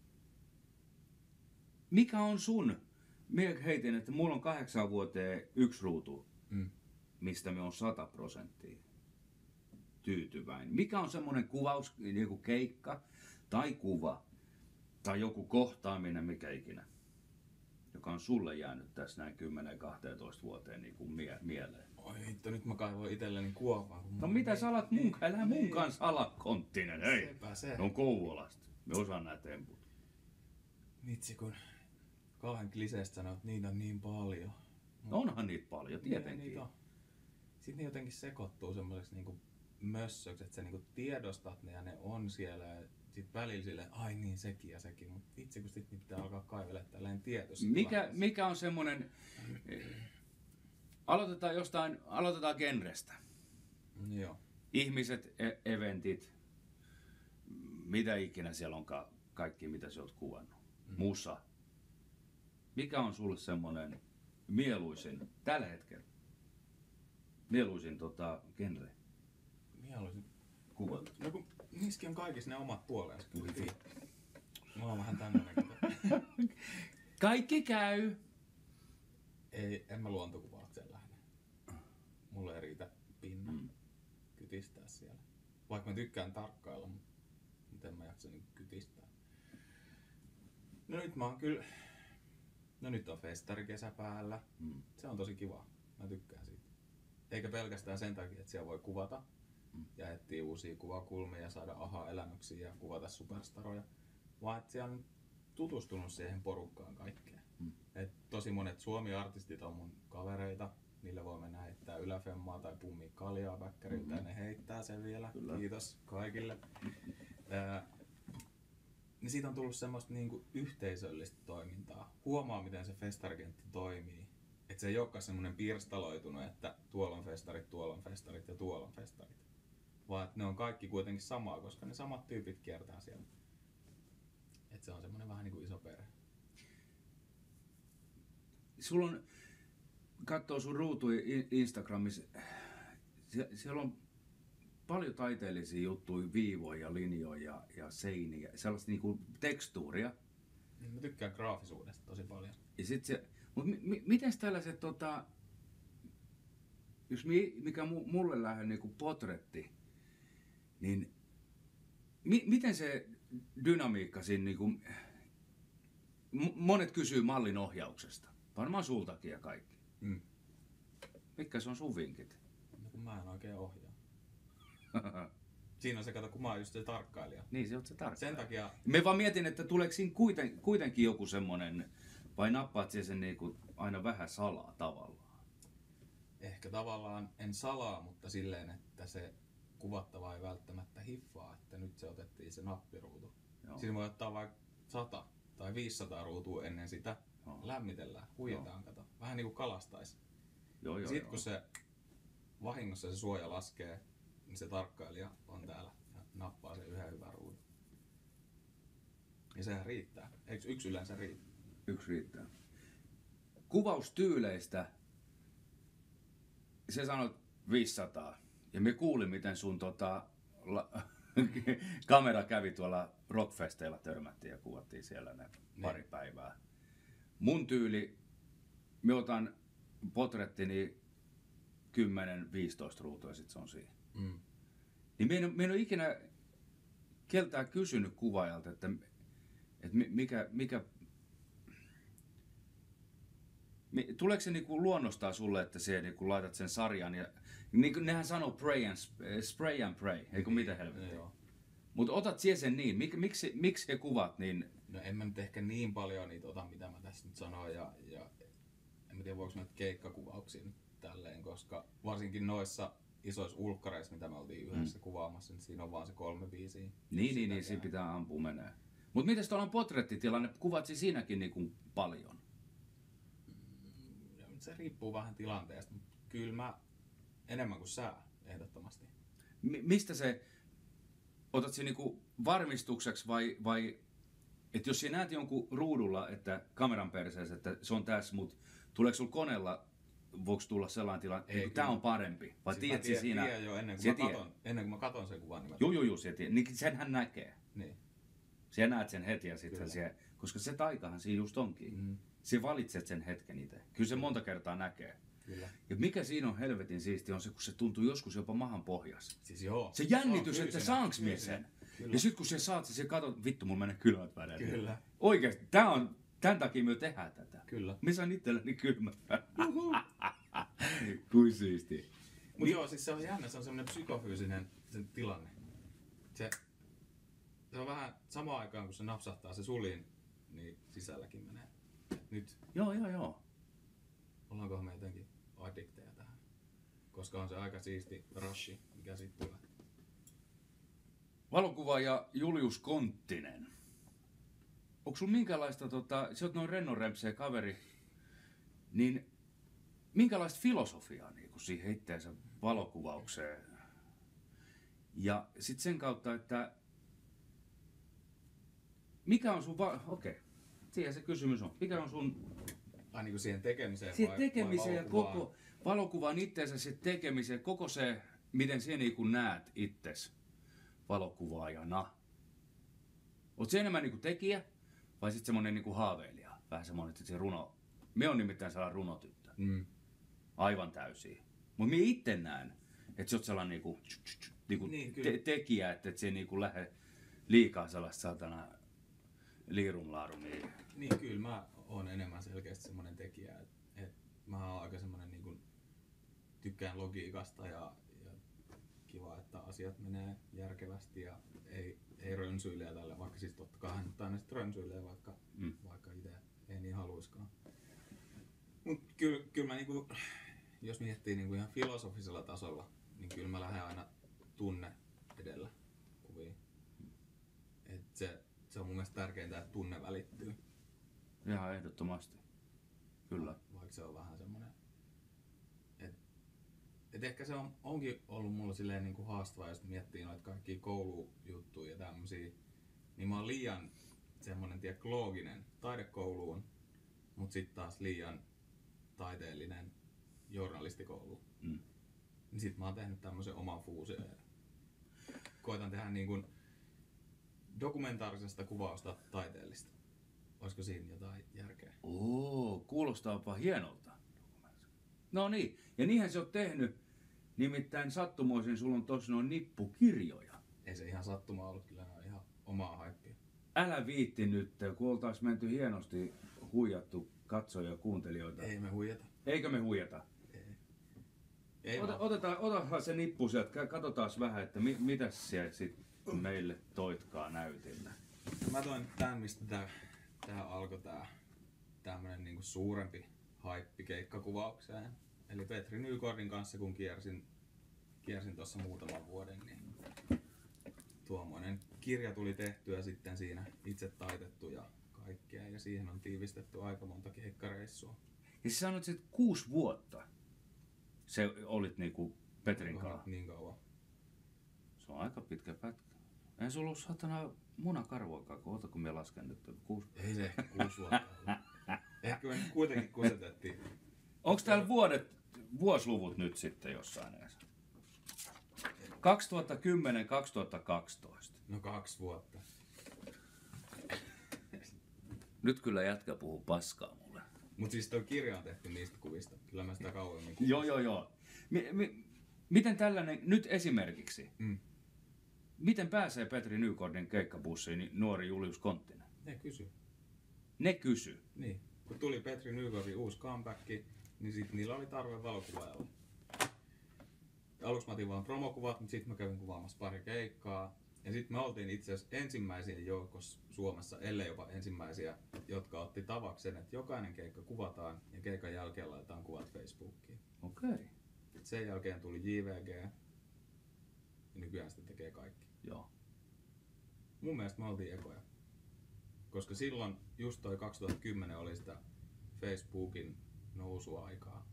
mikä on sun? Minä heitin, että mulla on kahdeksan vuoteen yksi ruutu, Mm. mistä me on sata prosenttia tyytyväinen. Mikä on semmoinen kuvaus, joku keikka tai kuva tai joku kohtaaminen, mikä ikinä, joka on sulle jäänyt tässä näin kymmenen kaksitoista vuoteen niin kuin mie- mieleen? Oi hitto, nyt mä kaivoin itselleni kuopaa. kun No mulla mitä on sä alat niin- mun, älä mun niin. kanssa ala Konttinen, hei. Sepä se. Ne on Kouvolasta. Me osaan nää temput. Vitsi kun kauhean kliseistä sanoo, että niitä on niin paljon. No onhan niitä paljon, tietenkin. Niitä on. Sitten ne jotenkin sekoittuu semmoiseksi niinku mössöksi, että sä niinku tiedostat ne ja ne on siellä. Ja sit välillä silleen, ai niin sekin ja sekin. Mut vitsi kun sit niitä pitää alkaa kaivelemaan tälleen tietoisesti. Mikä, mikä on semmonen... Aloitetaan jostain, aloitetaan genrestä. Joo. Ihmiset, e- eventit, mitä ikinä siellä onkaan, kaikki mitä sä oot kuvannut. Mm. Musa. Mikä on sulle semmonen mieluisin tällä hetkellä? Mieluisin tota, genre Mieluisin. kuvata. No kun niissäkin on kaikissa ne omat puolensa. Kyllä. Mä oon vähän tämmönen, kato. Kaikki käy. Ei, en mä luontokuvaukseen lähde. Mulle ei riitä pinna Mm. kytistää siellä. Vaikka mä tykkään tarkkailla, mutta mut en mä jaksa niin kytistää. No nyt mä oon kyllä... No nyt on festarikesä päällä. Mm. Se on tosi kiva. Mä tykkään siitä. Eikä pelkästään sen takia, että siellä voi kuvata Mm. ja etsiä uusia kuvakulmia ja saada aha-elämyksiä ja kuvata superstaroja. Vaan että siellä on tutustunut siihen porukkaan kaikkeen. Mm. Et tosi monet Suomi-artistit on mun kavereita. Niille voi mennä heittää yläfemmaa tai pummia kaljaa väkkäriltä Mm-hmm. ja ne heittää sen vielä. Kyllä. Kiitos kaikille. Ää, niin siitä on tullut semmoista niinku yhteisöllistä toimintaa. Huomaa miten se festarikenttä toimii. Että se ei olekaan semmoinen pirstaloitunut, että tuolla on festarit, tuolla on festarit ja tuolla on festarit. Vaan että ne on kaikki kuitenkin samaa, koska ne samat tyypit kiertää siellä. Että se on semmoinen vähän niinku iso perhe. Sulla on, katsoo sun ruutuja I- Instagramissa, sie- siellä on paljon taiteellisia juttuja, viivoja, linjoja ja, ja seiniä, sellaista niinku tekstuuria. Mä tykkään graafisuudesta tosi paljon. Ja sit se, mut mi, mi, miten tällaiset tota, jos mi, mikä mu, mulle lähde niinku potretti, niin mi, miten se dynamiikka siinä niinku, m- monet kysyy mallin ohjauksesta, varmaan sultakin ja kaikki. Mm. Mitkä se on sun vinkit? No kun mä en oikein ohjaa. Siinä on se, kato, kun mä oon just se tarkkailija. Niin, se on se tarkka. Sen takia, Me vaan mietin, että tuleeko siinä kuiten, kuitenkin joku semmonen, vai nappaat siihen sen niinku aina vähän salaa tavallaan? ehkä tavallaan en salaa, mutta silleen, että se kuvattava ei välttämättä hiffaa, että nyt se otettiin se nappiruutu. Joo. Siinä voi ottaa vaikka sata tai viisisataa ruutua ennen sitä. Joo. Lämmitellään, huijataan, kato. Vähän niin kuin kalastais. Joo, joo, Sitten joo. kun se vahingossa se suoja laskee, niin se tarkkailija on täällä ja nappaa sen yhden hyvän ruudun. Ja sehän riittää. Eikö yksi yleensä riitä? Yksi riittää. Kuvaustyyleistä, sä sanoit viisisataa. Ja me kuulin, miten sun tota, la, kamera kävi tuolla rockfesteilla, törmättiin ja kuvattiin siellä ne pari päivää. Mun tyyli, me otan potretti, niin kymmenen viisitoista ruutua ja sit se on siinä. Mm. Niin me en, me en ole ikinä keltään kysynyt kuvaajalta, että, että mikä, mikä tuleeko se niinku luonnostaan sulle, että sä niinku laitat sen sarjan ja niinku nehän sanoo pray and, spray and pray, eikö mitä helvettiä? Mutta otat sie sen niin, Mik, miksi, miksi he kuvat niin? No en mä nyt ehkä niin paljon niitä ota, mitä mä tässä nyt sanoin ja, ja en mä tiedä voiko noita keikkakuvauksia nyt tälleen, koska varsinkin noissa isoissa ulkkareissa, mitä me oltiin yhdessä mm. kuvaamassa, niin siinä on vaan se kolme biisiä. Niin, niin, niin siinä pitää ampua menee. Mutta miten tuolla on potrettitilanne, kuvatsi siinäkin niinku paljon? Mm, se riippuu vähän tilanteesta, mutta kyllä mä enemmän kuin sä, ehdottomasti. M- mistä se, otat se niinku varmistukseksi vai, vai että jos sä näet jonkun ruudulla, että kameran perseessä, että se on tässä, mutta tuleeko sulla koneella, voiko tulla sellainen tilanne, että tämä on parempi? Vai siis tiedätkö tiedän, siinä? Tiedän jo ennen kuin, mä katon, ennen kuin mä katon sen kuvan. Niin joo, joo, joo, niin senhän näkee. Niin. Sä näet sen heti ja sitten se, koska se taikahan siinä just onkin. Mm. Sä valitset sen hetken itse. Kyllä se monta kertaa näkee. Kyllä. Ja mikä siinä on helvetin siisti on se, kun se tuntuu joskus jopa mahan pohjassa. Siis joo. Se jännitys, että saanko mie sen. Kyllä. Ja sitten kun se saat, se katot, vittu mun menee kylmät väreet. Kyllä. Oikeesti, tää on, tän takia me tehdään tätä. Kyllä. Mä saan itselleni kylmät Kuin siisti. Mut niin. Joo, siis se on jännä, se on semmonen psykofyysinen sen tilanne. Se, se on vähän samaan aikaan, kun se napsahtaa se suliin, niin sisälläkin menee. Et nyt. Joo, joo, joo. Ollaankohan me jotenkin addikteja tähän? Koska on se aika siisti rushi, mikä sit tulee. Valokuvaaja Julius Konttinen. Onko sulla minkälaista, tota, sä oot noin rennonrempseä kaveri, niin minkälaista filosofiaa niin siihen itteensä valokuvaukseen? Ja sitten sen kautta, että mikä on sun, va- okei, okay. Siihen se kysymys on, mikä on sun... Ai niin kuin siihen tekemiseen siihen vai, tekemiseen vai ja koko valokuvan itteensä, se tekemiseen, koko se, miten sä niin kuin näet itses valokuvaajana. Oot se enemmän niin kuin tekijä vai sitten semmonen niin kuin haaveilija? Vähän semmonen, että se runo... Me on nimittäin sellainen runotyttö. Mm. Aivan täysin. Mutta minä itse näen, että sä oot sellainen niinku, niinku niin, te- tekijä, että et se niinku lähde liikaa sellaista satana liirumlaarumia. Niin, kyllä mä oon enemmän selkeästi semmonen tekijä, että et mä oon aika semmonen niinku, tykkään logiikasta ja, ja kiva, että asiat menee järkevästi ja ei, ei rönsyile ja tälle, vaikka siis totta kai hän aina sit rönsyilee, vaikka, mm. vaikka itse ei niin haluiskaan. Mut kyllä, kyllä mä niinku, jos miettii niinku ihan filosofisella tasolla, niin kyllä mä lähden aina tunne edellä kuviin. Et se, se on mun mielestä tärkeintä, että tunne välittyy. Ihan ehdottomasti. Kyllä. Vaikka se on vähän semmonen... Et, et ehkä se on, onkin ollut mulla silleen niinku haastavaa, jos miettii noita kaikkia koulujuttuja ja tämmösiä. Niin mä oon liian semmonen, tiedätkö, looginen taidekouluun, mut sit taas liian taiteellinen journalistikoulu. Mm. Niin sit mä oon tehnyt tämmösen oman fuusion ja koitan tehdä niin kuin dokumentaarisesta kuvausta taiteellista. Olisiko siinä jotain järkeä? Oo, kuulostaapa hienolta. No niin, ja niinhän se on tehnyt. Nimittäin sattumoisin sulla on tossa noin nippukirjoja. Ei se ihan sattuma ollut, kyllä ne on ihan omaa haippia. Älä viitti nyt, kun oltais menty hienosti huijattu katsoja ja kuuntelijoita. Ei me huijata. Eikö me huijata? Ei. Ei Ota, otetaan, otahan se nippu sieltä, katsotaan vähän, että mi, mitäs siellä sit meille toitkaa näytillä. Mä toin tän, mistä tää, tää alkoi tää tämmönen niinku suurempi haippi keikkakuvaukseen. Eli Petri Nygårdin kanssa kun kiersin, kiersin tuossa muutaman vuoden, niin tuommoinen kirja tuli tehtyä sitten siinä itse taitettu ja kaikkea. Ja siihen on tiivistetty aika monta keikkareissua. Ja sä sanoit, että kuusi vuotta se olit niinku Petrin kanssa. Niin kauan. Se on aika pitkä pätkä. Eihän sulla ollut satana munakarvoakaan, kun oota kun me lasken nyt. Kuusi... Ei se ehkä kuusi vuotta ollut. Ehkä me kuitenkin kusetettiin. Onko täällä vuodet, vuosiluvut nyt sitten jossain näissä? kaksituhattakymmenen kaksituhattakaksitoista. No kaksi vuotta. Nyt kyllä jätkä puhuu paskaa mulle. Mut siis toi kirja on tehty niistä kuvista. Kyllä mä sitä kauemmin Joo, joo, joo. Mi- mi- miten tällainen, nyt esimerkiksi, Mm. miten pääsee Petri Nykordin keikkabussiin nuori Julius Konttinen? Ne kysy. Ne kysy. Niin. Kun tuli Petri Nykordin uusi comeback, niin sit niillä oli tarve valokuvaajalle. Aluksi mä otin vaan promokuvat, mutta sitten mä kävin kuvaamassa pari keikkaa. Ja sitten me oltiin itse asiassa ensimmäisiä joukossa Suomessa, ellei jopa ensimmäisiä, jotka otti tavaksi sen, että jokainen keikka kuvataan ja keikan jälkeen laitetaan kuvat Facebookiin. Okei. Okay. Sen jälkeen tuli J V G ja nykyään sitä tekee kaikki. Joo. Mun mielestä me oltiin ekoja. Koska silloin just toi kaksituhattakymmenen oli sitä Facebookin nousuaikaa.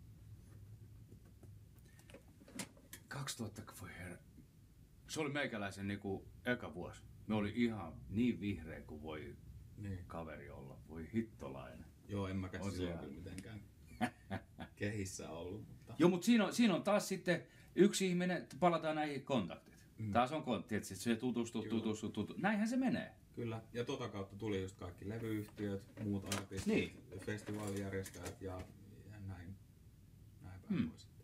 kaksituhatta, voi herra. Se oli meikäläisen niinku eka vuosi. Me oli ihan niin vihreä kuin voi Niin. kaveri olla. Voi hittolainen. Joo, en mäkään On silloin se. kyllä mitenkään kehissä ollut. Mutta... Joo, mutta siinä on, siinä on taas sitten yksi ihminen, palataan näihin kontaktit. Mm. Taas on kontaktit, että se tutustuu, tutustuu, tutustuu. Näinhän se menee. Kyllä, ja tota kautta tuli just kaikki levyyhtiöt, muut artistit, Niin. festivaalijärjestäjät ja, ja näin, näin päin Hmm. pois.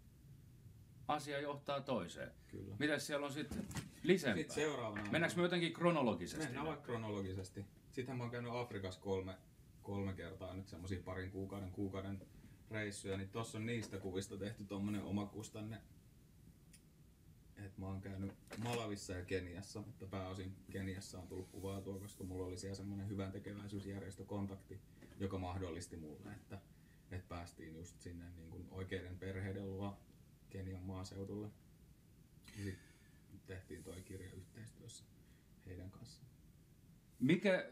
Asia johtaa toiseen. Kyllä. Mitäs siellä on sitten lisempää? Sitten seuraavana... Mennäänkö me jotenkin kronologisesti? Mennään vaikka kronologisesti. Sittenhän mä oon käynyt Afrikassa kolme, kolme kertaa nyt semmosia parin kuukauden, kuukauden reissuja, niin tossa on niistä kuvista tehty tommonen omakustanne. Et mä oon käynyt Malavissa ja Keniassa, mutta pääosin Keniassa on tullut kuvailtua, koska mulla oli siellä semmonen hyvän tekeväisyysjärjestökontakti, joka mahdollisti mulle, että, että päästiin just sinne niin kuin oikeiden perheiden luo Kenian maaseudulle. Sitten tehtiin toi kirja yhteistyössä heidän kanssaan. Mikä,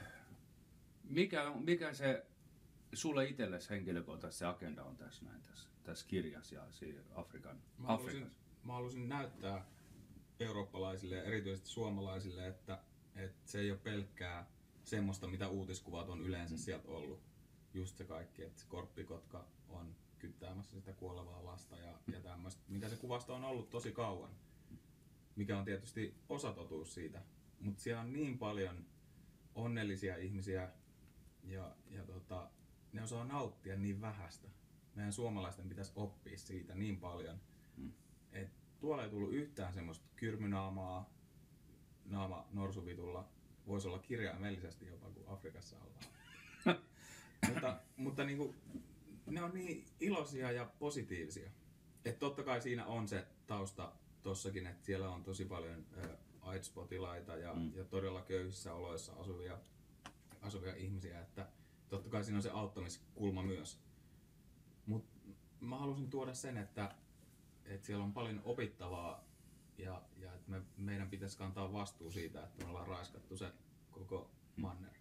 mikä, on- mikä se sulle itsellesi henkilökohtaisesti se agenda on tässä näin tässä, tässä kirjassa ja siinä Afrikan, Mä halusin, Afrikassa? mä halusin näyttää eurooppalaisille ja erityisesti suomalaisille, että, että se ei ole pelkkää semmoista, mitä uutiskuvat on yleensä mm. sieltä ollut. Just se kaikki, että se korppikotka on kyttäämässä sitä kuolevaa lasta ja, ja tämmöistä, mitä se kuvasto on ollut tosi kauan. Mikä on tietysti osatotuus siitä, mutta siellä on niin paljon onnellisia ihmisiä ja, ja tota, ne osaa nauttia niin vähästä. Meidän suomalaisten pitäisi oppia siitä niin paljon. Mm. Et tuolla ei tullut yhtään semmoista kyrmynaamaa naama norsuvitulla. Voisi olla kirjaimellisesti jopa kuin Afrikassa ollaan. mutta mutta niinku, ne on niin iloisia ja positiivisia. Et totta kai siinä on se tausta tossakin, että siellä on tosi paljon ä, AIDS-potilaita ja, mm. ja todella köyhissä oloissa asuvia, asuvia ihmisiä. Että totta kai siinä on se auttamiskulma myös. Mutta mä halusin tuoda sen, että, että siellä on paljon opittavaa ja, ja että me, meidän pitäisi kantaa vastuu siitä, että me ollaan raiskattu se koko manner.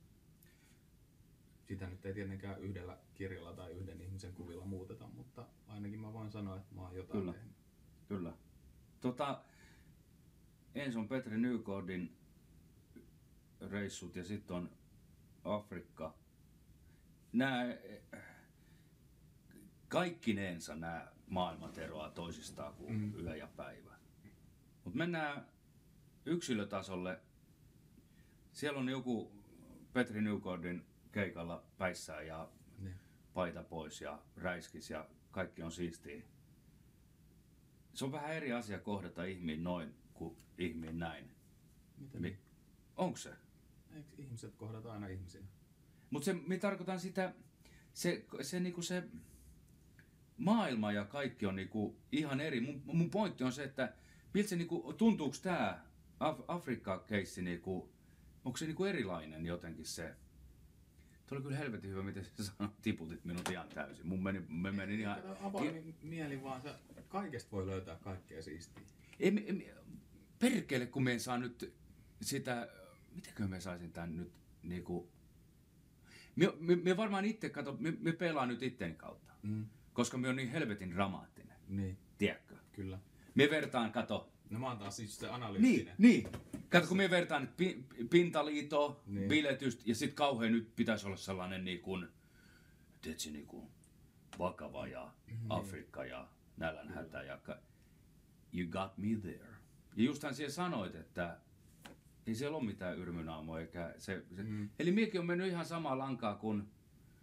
Sitä nyt ei tietenkään yhdellä kirjalla tai yhden ihmisen kuvilla muuteta, mutta ainakin mä voin sanoa, että mä oon jotain Kyllä. tehnyt. Kyllä. Tota, ensin on Petri Nykordin reissut ja sitten on Afrikka. Nämä, kaikkineensa nämä maailmat eroaa toisistaan kuin Mm. yö ja päivä. Mutta mennään yksilötasolle. Siellä on joku Petri Nykordin keikalla päissään ja Niin. paita pois ja räiskis ja kaikki on siistiä. Se on vähän eri asia kohdata ihminen noin kuin ihminen näin. Miten? Mi- Onko se? Eikö ihmiset kohdata aina ihmisinä? Mutta se, me tarkoitan sitä, se, se, niinku se maailma ja kaikki on niinku ihan eri. Mun, mun pointti on se, että miltä se niinku, tuntuuko tämä Af- Afrikka-keissi, niinku, onko se niinku erilainen jotenkin se? Tuo oli kyllä helvetin hyvä, miten sä sanoit, tiputit minut ihan täysin. Mun meni, me menin ihan... Kato, avoin mieli vaan, sä kaikesta voi löytää kaikkea siistiä. Ei, me, me, perkele, kun me en saa nyt sitä... Mitenkö me saisin tän nyt niinku... Me, me, me varmaan itse, kato, me, me pelaan nyt itteni kautta. Mm. Koska me on niin helvetin dramaattinen. Niin, Tiedätkö? kyllä. Me vertaan, kato... No mä oon taas siis se Niin, analyyttinen. niin. Kato, kun me vertaan nyt pi, pintaliitoa, Niin. biletystä ja sit kauhean nyt pitäisi olla sellainen niin kuin... Tiedätkö, niin kuin vakava ja Afrikka ja nälänhätä ja... Ka- you got me there. Ja justhan siellä sanoit, että ei siellä ole mitään yrmynaamoa eikä se... se Mm. Eli miekin on mennyt ihan samaa lankaa kuin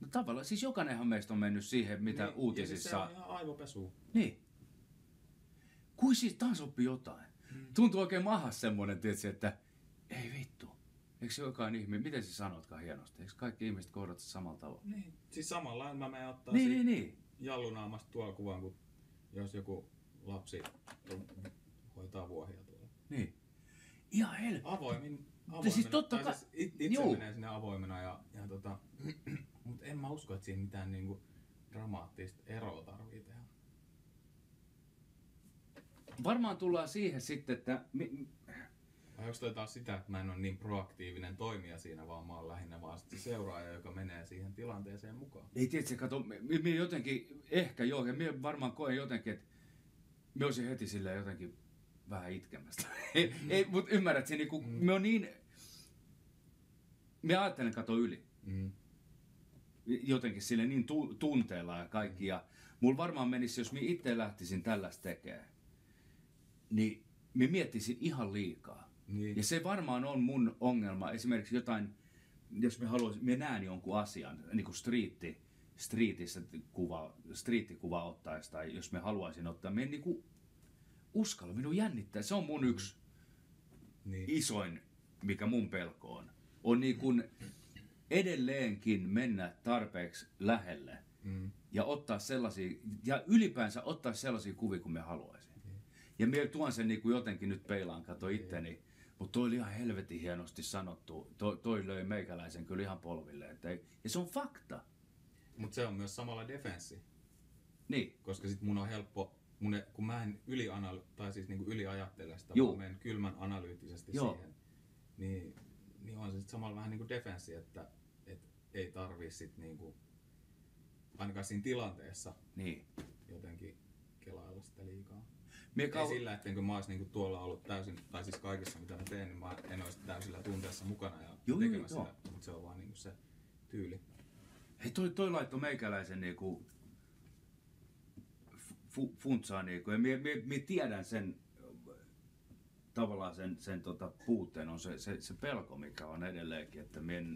No tavallaan, siis jokainenhan meistä on mennyt siihen, mitä niin, uutisissa... Se on ihan aivopesu. Niin. Kuin siis taas oppi jotain. Mm. Tuntuu oikein mahas semmonen, tietysti, että ei vittu. Eikö jokainen ihminen, miten sä sanotkaan hienosti? Eikö kaikki ihmiset kohdata samalla tavalla? Niin. Siis samalla lailla mä menen ottaa niin, niin, niin. jallunaamasta tuolla kuvan, kun jos joku lapsi hoitaa vuohia tuolla. Niin. Ihan helppo. Avoimin. avoimena. Siis totta kai. Siis itse Juu. menee sinne avoimena ja, ja tota, mutta en mä usko, että siinä mitään niinku dramaattista eroa tarvii tehdä. Varmaan tullaan siihen sitten, että... Mi- Vai onko toi taas sitä, että mä en ole niin proaktiivinen toimija siinä, vaan mä oon lähinnä vaan se seuraaja, joka menee siihen tilanteeseen mukaan? Ei tietysti, kato, me, me jotenkin, ehkä joo, ja me varmaan koen jotenkin, että me olisin heti silleen jotenkin vähän itkemästä. ei, ei, mutta ymmärrät, se niinku, mm. me on niin... Me ajattelen kato yli. Mm. Jotenkin sille niin tu- tunteella ja kaikki. Ja mulla varmaan menisi, jos mä itse lähtisin tällaista tekemään, niin mä miettisin ihan liikaa. Niin. Ja se varmaan on mun ongelma. Esimerkiksi jotain, jos mä haluaisin, mä näen jonkun asian, niin kuin striitti, striitissä kuva, striittikuva ottaisi, tai jos mä haluaisin ottaa, mä en niin kuin uskalla, minun jännittää. Se on mun yksi niin. isoin, mikä mun pelko on. On niin kuin edelleenkin mennä tarpeeksi lähelle mm. ja ottaa sellaisia, ja ylipäänsä ottaa sellaisia kuvia kuin me haluaisin. Mm. Ja minä tuon sen niin kuin jotenkin nyt peilaan, kato itteni, mm. mutta toi oli ihan helvetin hienosti sanottu. To, toi löi meikäläisen kyllä ihan polville. Että ei, ja se on fakta. Mutta se on myös samalla defenssi. Niin. Koska sit mun on helppo, mun ei, kun mä en ylianal- tai siis niinku yliajattele sitä, Juu. vaan menen kylmän analyyttisesti Joo. siihen, niin, niin on se sit samalla vähän niinku defenssi, että et ei tarvii sit niinku, ainakaan siinä tilanteessa niin. jotenkin kelailla sitä liikaa. Mie ei kau... sillä, ettenkö mä ois niinku tuolla ollut täysin, tai siis kaikessa mitä mä teen, niin mä en ois täysillä tunteessa mukana ja Juu, tekemässä sitä, mutta se on vaan niinku se tyyli. Hei, toi, toi laittoi meikäläisen niinku fu, funtsaa niinku, ja mie, mie, mie tiedän sen, tavallaan sen, sen tota puutteen on se, se, se pelko, mikä on edelleenkin, että mie en,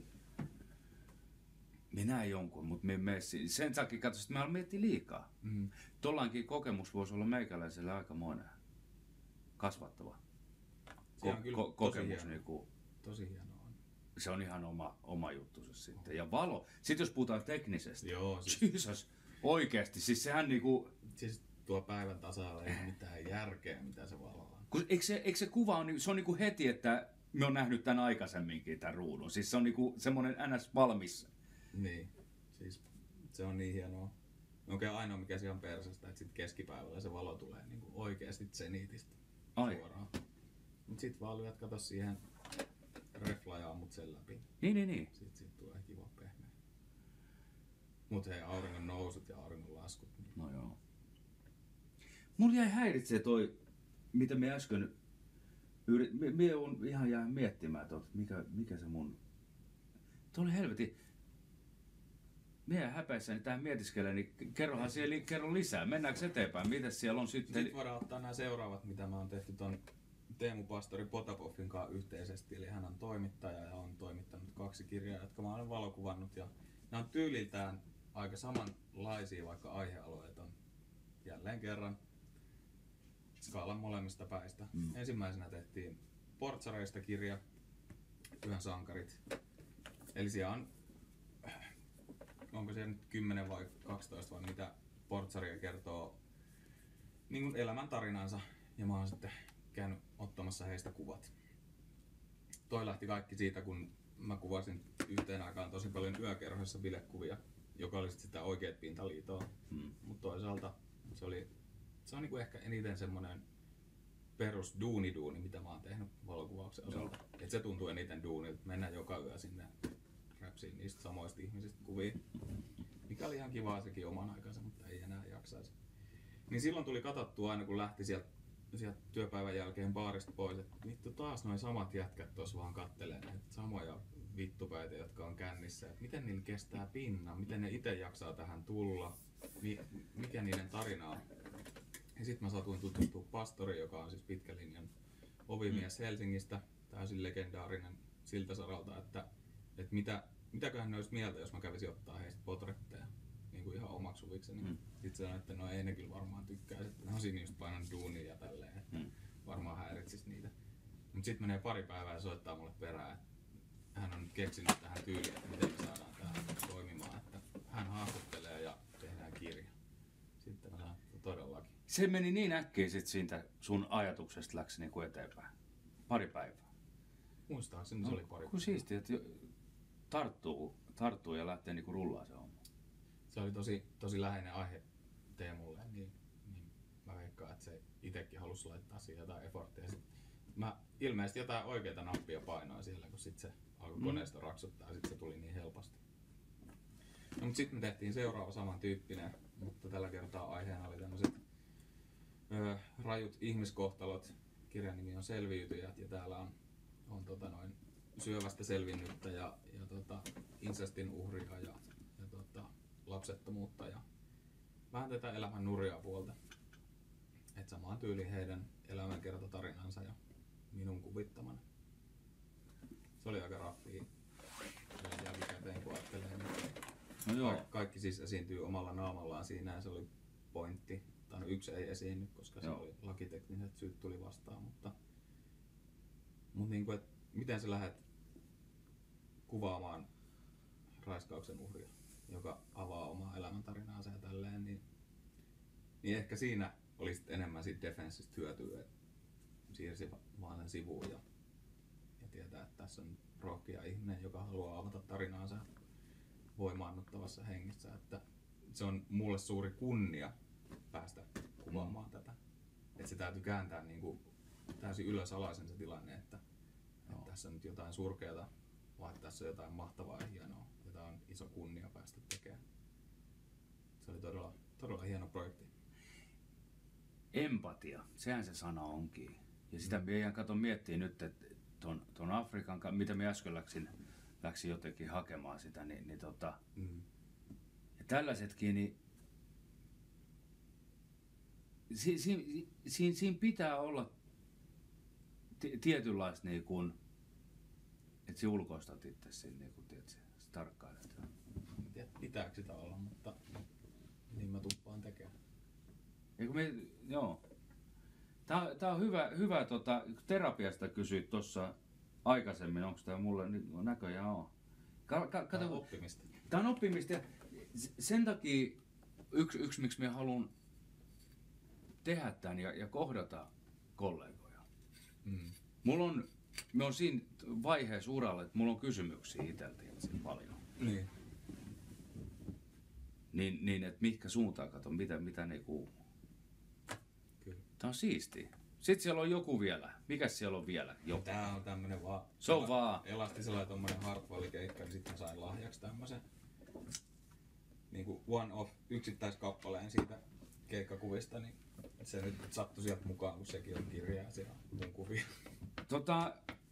mie näen jonkun, mutta mie mene sen takia katsoin, että mä olen miettiä liikaa. Mm. Tollainkin kokemus voisi olla meikäläiselle aika monen kasvattava se on kyllä ko- kokemus. Tosi niinku, tosi hienoa. Se on ihan oma, oma juttu sitten. Ja valo. Sitten jos puhutaan teknisesti. Joo, siis... Jesus, oikeesti. Siis sehän niinku... Siis tuo päivän tasalla ei mitään järkeä, mitä se valo on. Kun, eikö, se, eikö se kuva on, se on niinku heti, että me on nähnyt tämän aikaisemminkin, tämän ruudun. Siis se on niinku semmoinen ns. Valmis. Niin. Siis se on niin hienoa. Oikein ainoa mikä siellä on persästä, että sit keskipäivällä se valo tulee niinku oikeasti seniitistä suoraan. Mut sit vaan lyöt kato siihen reflajaa mut sen läpi. Niin, niin, niin. Sit sit tulee kiva pehmeä. Mut hei, auringon nousut ja auringon laskut. Niin... No joo. Mulla jäi häiritsee toi, mitä me äsken... Yrit... Mie, mie on ihan jää miettimään, että mikä, mikä se mun... Tuo oli helvetin... Mie jää häpäissäni tähän mietiskelen, niin kerrohan siellä kerro lisää. Mennäänkö eteenpäin? Mitäs siellä on sitten? Sitten voidaan ottaa nämä seuraavat, mitä mä oon tehty ton Teemu Pastori Potapoffin kanssa yhteisesti. Eli hän on toimittaja ja on toimittanut kaksi kirjaa, jotka mä olen valokuvannut. Ja nämä on tyyliltään aika samanlaisia, vaikka aihealueet on jälleen kerran skaalan molemmista päistä. Mm. Ensimmäisenä tehtiin portsareista kirja, Yön sankarit. Eli siellä on, onko siellä nyt kymmenen vai kaksitoista vai mitä portsaria kertoo niin kuin elämän tarinansa. Ja mä oon sitten käynyt ottamassa heistä kuvat. Toi lähti kaikki siitä, kun mä kuvasin yhteen aikaan tosi paljon yökerhoissa bilekuvia, joka oli sitä oikeat pintaliitoa. Hmm. Mutta toisaalta se oli se on niinku ehkä eniten semmonen perus duuni-duuni, mitä mä oon tehnyt valokuvauksen osalta. Et se tuntuu eniten duunilta. Mennään joka yö sinne räpsiin niistä samoista ihmisistä kuviin. Mikä oli ihan kivaa sekin oman aikansa, mutta ei enää jaksaisi. Niin silloin tuli katsottua aina kun lähti sieltä sieltä työpäivän jälkeen baarista pois, että vittu taas noin samat jätkät tuossa vaan kattelee näitä samoja vittupäitä, jotka on kännissä. Et miten niillä kestää pinnan, miten ne itse jaksaa tähän tulla, mi- mikä niiden tarina on. Ja sit mä satuin tutustua Pastoriin, joka on siis pitkän linjan ovimies mm. Helsingistä, täysin legendaarinen siltä saralta, että, että mitä mitäköhän ne olisi mieltä, jos mä kävisin ottaa heistä potretteja niin kuin ihan omaksuvikseni. Mm. Sitten sanoin, että no ei ne kyllä varmaan tykkää, että ne on siinä just painanut duunia ja tälleen, että Mm. varmaan häiritsis niitä. Mutta sitten menee pari päivää ja soittaa mulle perään, että hän on nyt keksinyt tähän tyyliin, että miten me saadaan tämä toimimaan, että hän haastattelee ja tehdään kirja. Sitten mä sanoin, että todellakin. Se meni niin äkkiä sit siitä sun ajatuksesta läksi niinku eteenpäin. Pari päivää. Muistaakseni se oli pari Kun siistiä, että jo- tarttuu, tarttuu ja lähtee niinku rullaa se homma. Se oli tosi, tosi läheinen aihe Teemulle, niin, niin mä veikkaan, että se itekin halusi laittaa siihen jotain efforttia. Sit mä ilmeisesti jotain oikeita nappia painoin siellä, kun sit se alkoi Mm. koneesta raksuttaa ja sit se tuli niin helposti. No, mutta sitten me tehtiin seuraava samantyyppinen, mutta tällä kertaa aiheena oli tämmöiset ö, rajut ihmiskohtalot. Kirjan nimi on Selviytyjät ja täällä on, on tota noin syövästä selvinnyttä ja, ja tota insestin uhria ja, ja tota lapsettomuutta ja vähän tätä elämän nurjaa puolta. Et samaan tyyliin heidän elämänkertatarinansa ja minun kuvittamana. Se oli aika raffia jälkikäteen, kun ajattelee. No joo. Ka- kaikki siis esiintyy omalla naamallaan siinä ja se oli pointti. Tai no yksi ei esiinny, koska se Joo. oli lakitekniset syyt tuli vastaan, mutta, mutta niin kuin, että miten sä lähdet kuvaamaan raiskauksen uhria, joka avaa omaa elämäntarinaansa ja tälleen, niin, niin ehkä siinä oli sit enemmän siitä defenssistä hyötyä, että siirsi va- vaan sen sivuun ja, ja tietää, että tässä on rohkea ihminen, joka haluaa avata tarinaansa voimaannuttavassa hengessä, että se on mulle suuri kunnia päästä kuvaamaan mm. tätä. Että se täytyy kääntää niin kuin täysin ylösalaisen se tilanne, että, että tässä on nyt jotain surkeata, vaan että tässä on jotain mahtavaa ja hienoa, jota on iso kunnia päästä tekemään. Se oli todella, todella hieno projekti. Empatia, sehän se sana onkin. Ja sitä meidän kato miettii nyt, että ton, ton Afrikan, ka- mitä me äsken läksin, läksin jotenkin hakemaan sitä, niin, niin tota, Mm. ja tällaisetkin, niin si, si, si, siinä pitää olla t- tietynlaista niin kuin, että sä ulkoistat itse siinä, niin kuin, tiedät, sä tarkkailet. En tiedä, pitääkö sitä olla, mutta niin mä tuppaan tekemään. Eikö me, joo. Tää, tää on hyvä, hyvä tota, terapiasta kysyit tuossa aikaisemmin, onko tää mulle, no näköjään on. Ka, ka, Tämä kato, on oppimista. tää on oppimista ja s- sen takia yksi, yksi miksi mä haluan tehdä tän ja, ja kohdata kollegoja. Mm. Mulla on, me on siinä vaiheessa uralla, että mulla on kysymyksiä itseltä itse paljon. Niin. Niin, niin että mihinkä suuntaan kato, mitä, mitä niinku. Kyllä. Tää on siistiä. Sitten siellä on joku vielä. Mikäs siellä on vielä? Joku. Tää on tämmönen vaan... Se on vaan. Elastisella tommonen Hartwall-keikka, niin sit mä sain lahjaksi tämmösen niinku one-off yksittäiskappaleen siitä keikkakuvista, niin se nyt sattui sieltä mukaan, kun sekin on kirja ja siellä on mun kuvia. Tota,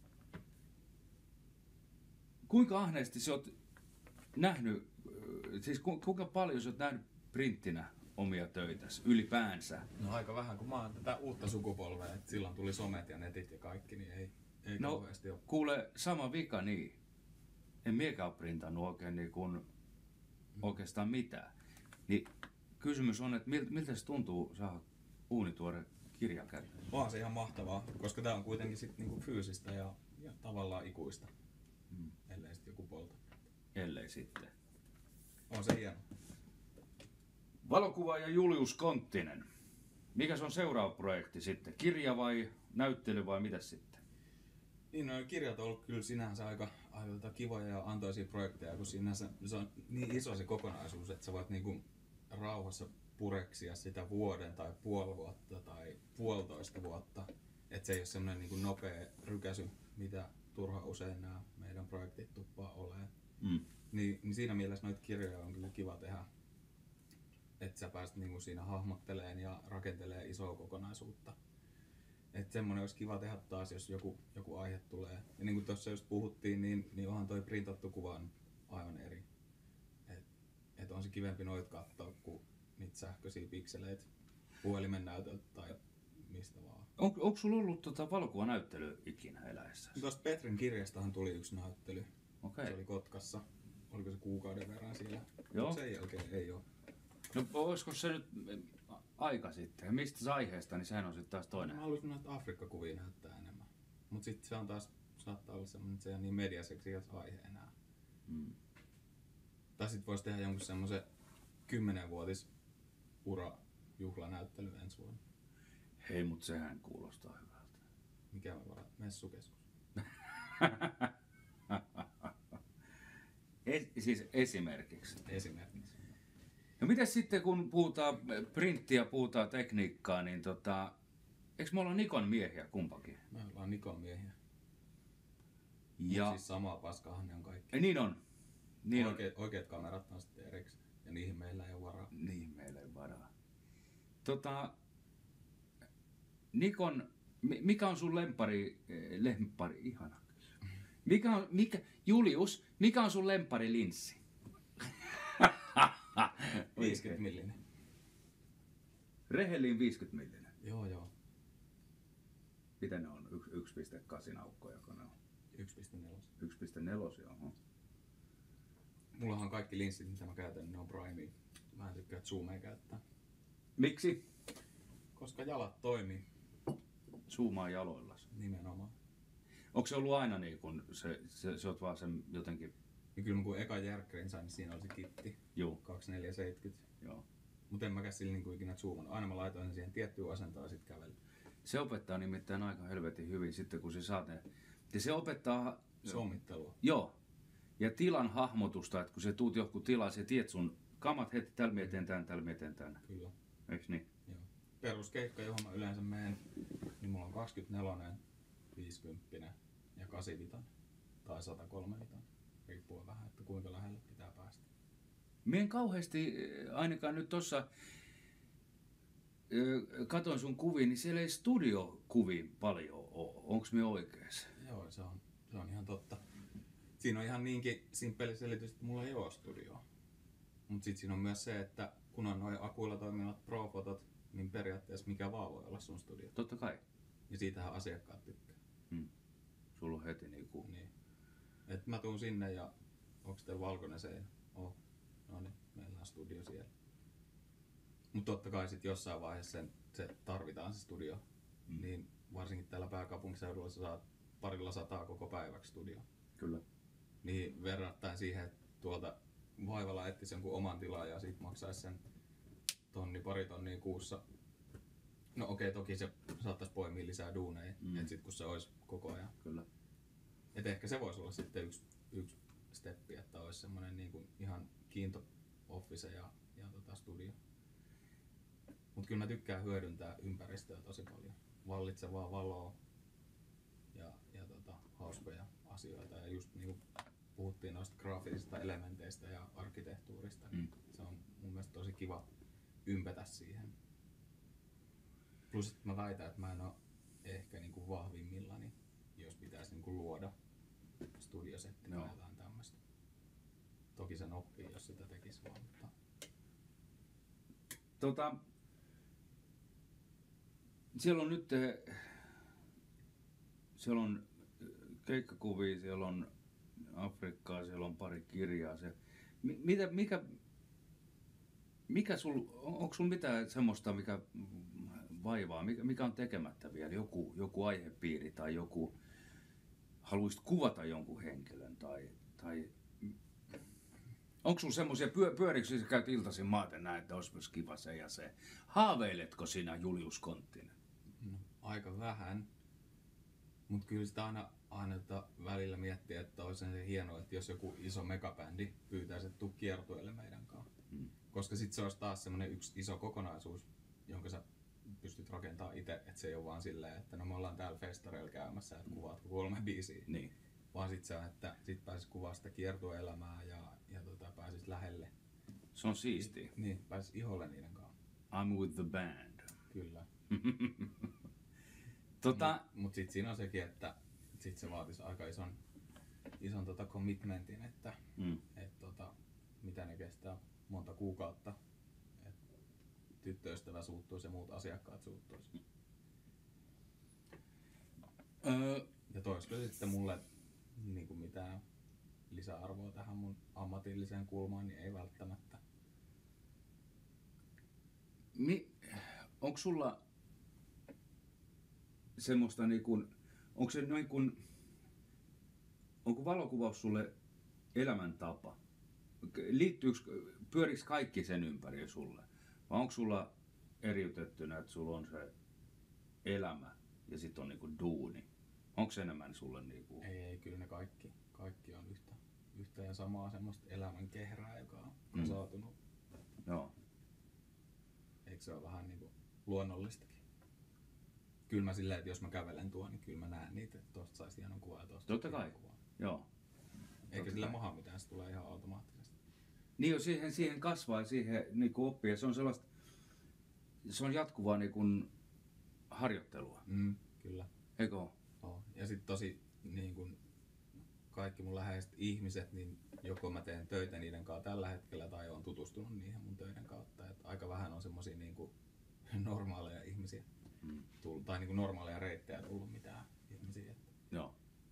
kuinka ahneesti sä oot nähnyt, siis ku, kuinka paljon sä oot nähnyt printtinä omia töitäsi ylipäänsä? No aika vähän, kun mä oon tätä uutta sukupolvea, että silloin tuli somet ja netit ja kaikki, niin ei, ei No, kauheasti ole. kuule, sama vika niin. En miekään ole printannut oikein niin kuin, oikeastaan mitään. Niin kysymys on, että miltä, miltä se tuntuu saada uunituore kirja käteen? Onhan se ihan mahtavaa, koska tää on kuitenkin sit niinku fyysistä ja, ja tavallaan ikuista, Mm. ellei sit joku polta. Ellei sitten. On se hieno. Valokuvaaja Julius Konttinen. Mikä se on seuraava projekti sitten? Kirja vai näyttely vai mitä sitten? Niin, nuo kirjat on ollut kyllä sinänsä aika, aika tota kivoja ja antoisia projekteja, kun sinänsä se on niin iso se kokonaisuus, että sä voit niinku rauhassa pureksia sitä vuoden tai puoli vuotta tai puolitoista vuotta. Että se ei ole semmoinen niinku nopea rykäsy, mitä turha usein nämä meidän projektit tuppaa olemaan. Mm. Niin, niin siinä mielessä noita kirjoja on kyllä kiva tehdä. Että sä pääset niinku siinä hahmotteleen ja rakentelee isoa kokonaisuutta. Että semmoinen olisi kiva tehdä taas, jos joku, joku aihe tulee. Ja niin kuin tuossa just puhuttiin, niin, niin onhan toi printattu kuva on aivan eri. Et, et on se kivempi noit katsoa kuin niitä sähköisiä pikseleitä puhelimen näytöltä tai mistä vaan. On, onko sulla ollut tota valokuvanäyttely ikinä eläessä? Tuosta Petrin kirjastahan tuli yksi näyttely. Okei. Se oli Kotkassa. oliko se kuukauden verran siellä. Joo. Mut sen jälkeen ei ole. No olisiko se nyt aika sitten? Ja mistä se aiheesta, niin sehän on sitten taas toinen. Mä haluaisin näitä Afrikka-kuvia näyttää enemmän. Mut sit se on taas, saattaa olla semmonen, että se ei ole niin mediaseksikäs aihe enää. Mm. Tai sit vois tehdä jonkun semmosen kymmenvuotis ura juhlanäyttely ensi vuonna. Hei, mut sehän kuulostaa hyvältä. Mikä me varat? Messukeskus. Es, siis esimerkiksi. Esimerkiksi. No mitäs sitten kun puhutaan printtiä, puhutaan tekniikkaa, niin tota, eikö me olla Nikon miehiä kumpakin? Me ollaan Nikon miehiä. Ja Mut siis samaa paskaahan ne on kaikki. niin on. Niin on. Oikeat, oikeat kamerat on sitten erikseen. Ja niihin meillä ei ole varaa. Niin, meillä ei varaa. Tota, Nikon, mi- mikä on sun lempari, eh, lempari, ihana. Mikä on, mikä, Julius, mikä on sun lempari linssi? viisikymmentä millinen. Rehellin viisikymmentä millinen. Joo joo. Miten ne on? yksi pilkku kahdeksan aukkoja, kun ne on? yksi pilkku neljä. yksi pilkku neljä, oho. Mullahan on kaikki linssit, mitä mä käytän, ne on Primea. Mä en tykkää zoomia käyttää. Miksi? Koska jalat toimii Zoomaa jaloillas. nimenomaan. Onko se ollut aina niin, kun se, se, se oot vaan sen jotenkin... Ja kyllä kun eka järkkärin sain, niin siinä oli se kitti. Juu, kaksikymmentäneljä seitsemänkymmentä. joo. Mut en mäkään sillä niinku ikinä zoomannut. Aina mä laitoin sen siihen tiettyyn asentoon ja sit kävelin. Se opettaa nimittäin aika helvetin hyvin sitten, kun se saa ne. Ja se opettaa... Sommittelua. Joo. Ja tilan hahmotusta, että kun se tuut johonkin tilaan, se tiedät sun kamat heti tällä mä eteen tän, tällä mä eteen tän. Kyllä. Eiks niin? Joo. Peruskeikka, johon mä yleensä menen, niin mulla on kaksikymmentäneljä, viisikymmentä ja kahdeksankymmentä tai sata kolmekymmentä. Riippuu vähän, että kuinka lähelle pitää päästä. Mie en kauheasti, äh, ainakaan nyt tossa, äh, katoin sun kuviin, niin siellä ei studiokuvia paljon oo. Onks me oikees? Joo, se on, se on ihan totta. Siinä on ihan niinkin simppeli selitys, että mulla ei oo studioa. Mut sit siinä on myös se, että kun on noin akuilla toimivat pro-fotot, niin periaatteessa mikä vaan voi olla sun studio. Totta kai. Ja siitähän asiakkaat tykkää. Hmm. Sulla on heti niinku... Niin. Et mä tuun sinne ja onks teillä valkoinen seinä? Oh. No niin, meillä on studio siellä. Mut totta kai sit jossain vaiheessa sen, se tarvitaan se studio. Mm. Niin varsinkin täällä pääkaupunkiseudulla sä saat parilla sataa koko päiväksi studio. Kyllä. Niin verrattain siihen, että tuolta vaivalla etsisi jonkun oman tilaa ja sit maksaisi sen tonni, pari tonnia kuussa. No okei, toki se saattaisi poimia lisää duuneja, Mm. et sit kun se olisi koko ajan. Kyllä. Et ehkä se voisi olla sitten yksi, yksi steppi, että olisi semmoinen niin kuin ihan kiinto office ja, ja tota studio. Mut kyllä mä tykkään hyödyntää ympäristöä tosi paljon. Vallitsevaa valoa ja, ja tota, hauskoja asioita. Ja just niin kuin puhuttiin noista graafisista elementeistä ja arkkitehtuurista, niin Mm. se on mun mielestä tosi kiva ympätä siihen. Plus että mä väitän, että mä en ole ehkä niin kuin vahvimmillani, jos pitäisi niin kuin luoda studiosetti tai Joo. jotain tämmöistä. Toki sen oppii, jos sitä tekisi vaan, mutta Tota, siellä on nyt, eh, siellä on eh, keikkakuvia, siellä on Afrikkaa, siellä on pari kirjaa. Se, mi- mitä, mikä, mikä sul, on, onko sulla mitään semmoista, mikä vaivaa, mikä, mikä on tekemättä vielä? Joku, joku aihepiiri tai joku, haluaisit kuvata jonkun henkilön tai, tai onko sulla semmoisia, pyö, pyörikö sä käyt iltaisin maaten näin, että olisi myös kiva se ja se? Haaveiletko sinä Julius Konttinen? no, aika vähän. Mutta kyllä sitä aina, aina tota välillä miettii, että olisi se hienoa, että jos joku iso megabändi pyytäisi, että tuu kiertueelle meidän kanssa. Mm. Koska sit se olisi taas semmoinen yksi iso kokonaisuus, jonka sä pystyt rakentamaan itse, että se ei ole vaan silleen, että no me ollaan täällä festareilla käymässä, että kuvaatko kolme biisiä. Niin. Vaan sit se on, että sit pääsis kuvaa sitä kiertueelämää ja, ja tota, pääsis lähelle. Se on siistiä. Niin, pääsis iholle niiden kanssa. I'm with the band. Kyllä. Tota, Mut, mut sit siinä on sekin, että sit se vaatisi aika ison, ison tota commitmentin, että mm, et, tota, mitä ne kestää monta kuukautta. Et tyttöystävä suuttuisi ja muut asiakkaat suuttuisi. öö, Ja toisko sitten mulle niin kuin mitään lisäarvoa tähän mun ammatilliseen kulmaan, niin ei välttämättä. Mi- onko sulla semmoista niin kuin, onko se noin kuin, onko valokuvaus sulle elämäntapa? Liittyykö, pyöriks kaikki sen ympäri sulle? Vai onko sulla eriytettynä, että sulla on se elämä ja sitten on niinku duuni? Onko se enemmän sulle niinku? Ei, ei, kyllä ne kaikki, kaikki on yhtä, yhtä ja samaa semmoista elämän kehrää, joka on Mm. kasautunut. Joo. Eikö se ole vähän niinku luonnollistakin? Kyllä mä silleen, että jos mä kävelen tuon, niin kyllä mä näen niitä, että tosta saisi hienon kuvan ja tosta Totta hienon kai. kuvan. Joo. Eikä Totta sillä kai. maha mitään, se tulee ihan automaattisesti. Niin jo, siihen, siihen kasvaa ja siihen niinku oppii ja se on sellaista, se on jatkuvaa niinku harjoittelua. Mm, kyllä. Eikö oo? Oo. Ja sitten tosi niin kun kaikki mun läheiset ihmiset, niin joko mä teen töitä niiden kanssa tällä hetkellä tai on tutustunut niihin mun töiden kautta. Et aika vähän on semmosia niin kuin normaaleja ihmisiä Mm. tullut, tai niin kuin normaaleja reittejä tullut mitään ihmisiä. Joo.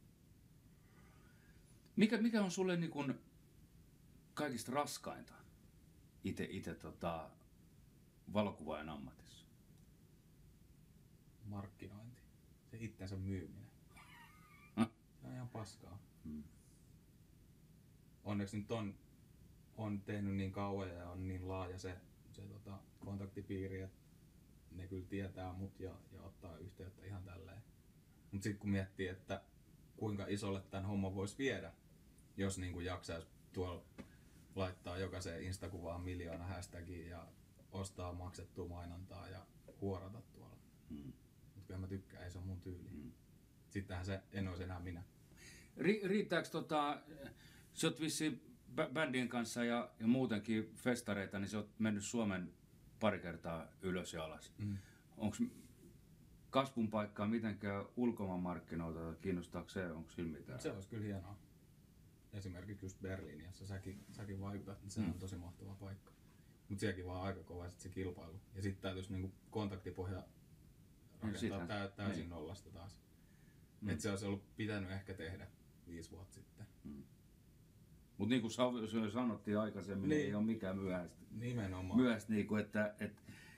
Mikä, mikä on sulle niin kun kaikista raskainta ite, ite tota, valokuvaajan ammatissa? Markkinointi, se itsensä myyminen. Se on ihan paskaa. Mm. Onneksi nyt on, on tehnyt niin kauan ja on niin laaja se, se tota, kontaktipiiri, että ne kyllä tietää mut ja, ja ottaa yhteyttä ihan tälleen. Mut sit kun miettii, että kuinka isolle tämän homman voisi viedä, jos niin kuin jaksaisi tuolla laittaa jokaiseen Instakuvaan miljoona hashtagia ja ostaa maksettua mainontaa ja huorata tuolla. Mm. Mut kyllä mä tykkään, ei se on mun tyyli. Mm. Sittenhän se en olisi enää minä. Ri, riittääkö tota, sä oot vissiin bä- bändien kanssa ja, ja muutenkin festareita, niin sä oot mennyt Suomen pari kertaa ylös ja alas. Mm. Onko kasvun paikkaa mitenkään ulkomaanmarkkinoita, kiinnostaako se, onko sillä mitään? Se olisi kyllä hienoa. Esimerkiksi just Berliini, jossa säkin, säkin vaikutat, niin se Mm. on tosi mahtava paikka. Mutta sielläkin vaan aika kova sit se kilpailu. Ja sitten täytyisi niinku kontaktipohja rakentaa sitähän- tä- täysin niin. nollasta taas. Mm. Et se olisi ollut pitänyt ehkä tehdä viisi vuotta sitten. Mutta niin kuin sa- sanottiin aikaisemmin, niin. Niin. ei ole mikään myöhäistä. Nimenomaan. Myöhäistä niinku, että et,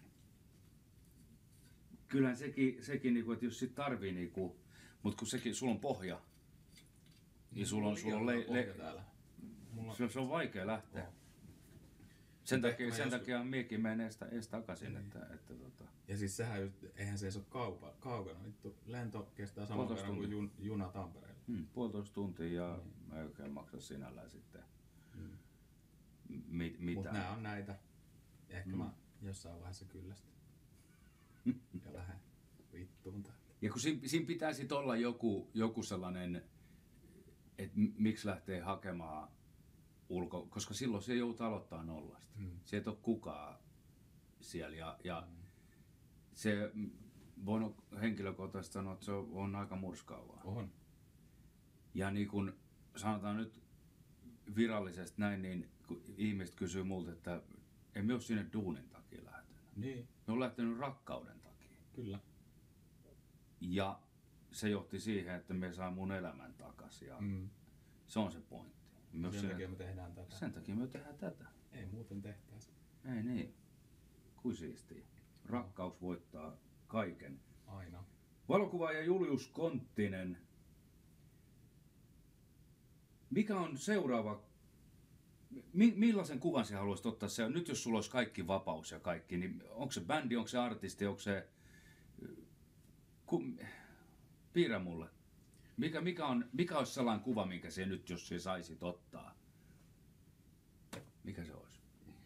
kyllähän sekin, sekin niinku, että jos sit tarvii niinku, mutta kun sekin, sulla on pohja, niin sulla on, Mulla sulla on liian le, hyvä le, pohja täällä. Mulla... se, se on vaikea lähteä. Oo. Sen Mut takia, ehkä mä sen joskus- takia miekin menen edes, edes takaisin, Niin. että, että tota, Ja siis sehän just, eihän se ole kaupa, kaukana. Vittu, lento kestää saman Puolitoista verran kuin jun, juna Tampereelle. hmm, puolitoista tuntia ja Niin. mä en oikein maksa sinällään sitten Mm. mi, Mutta mitään. nämä on näitä. Ehkä Mm. mä jossain vaiheessa kyllästyn. ja lähden vittuun täältä. Ja kun siinä, siinä pitää sit olla joku, joku sellainen, että m- miksi lähtee hakemaan ulko, koska silloin se joutuu aloittaa nollasta. Mm. Se et ole kukaan siellä ja, ja Mm. se, mm, voin henkilökohtaisesti sanoa, että se on, on aika murskaavaa. On. Ja niin kun sanotaan nyt virallisesti näin, niin kun ihmiset kysyy multa, että emme ole sinne duunin takia lähtenyt. Niin, Me on lähtenyt rakkauden takia. kyllä. Ja se johti siihen, että me saa mun elämän takaisin. Ja Mm. se on se pointti. Me Sen sen, takia me tehdään tätä. sen takia me tehdään tätä. Ei muuten tehtäisi. Ei niin. Kuin siistiä. Rakkaus voittaa kaiken. Aina. Valokuvaaja Julius Konttinen. Mikä on seuraava? Mi- millaisen kuvan sä haluaisit ottaa? Se, nyt jos sulla olisi kaikki vapaus ja kaikki, niin onko se bändi, onko se artisti, onko se... Ku, piirrä mulle. Mikä, mikä, on, mikä olisi sellainen kuva, minkä se nyt, jos se saisit ottaa? Mikä se olisi?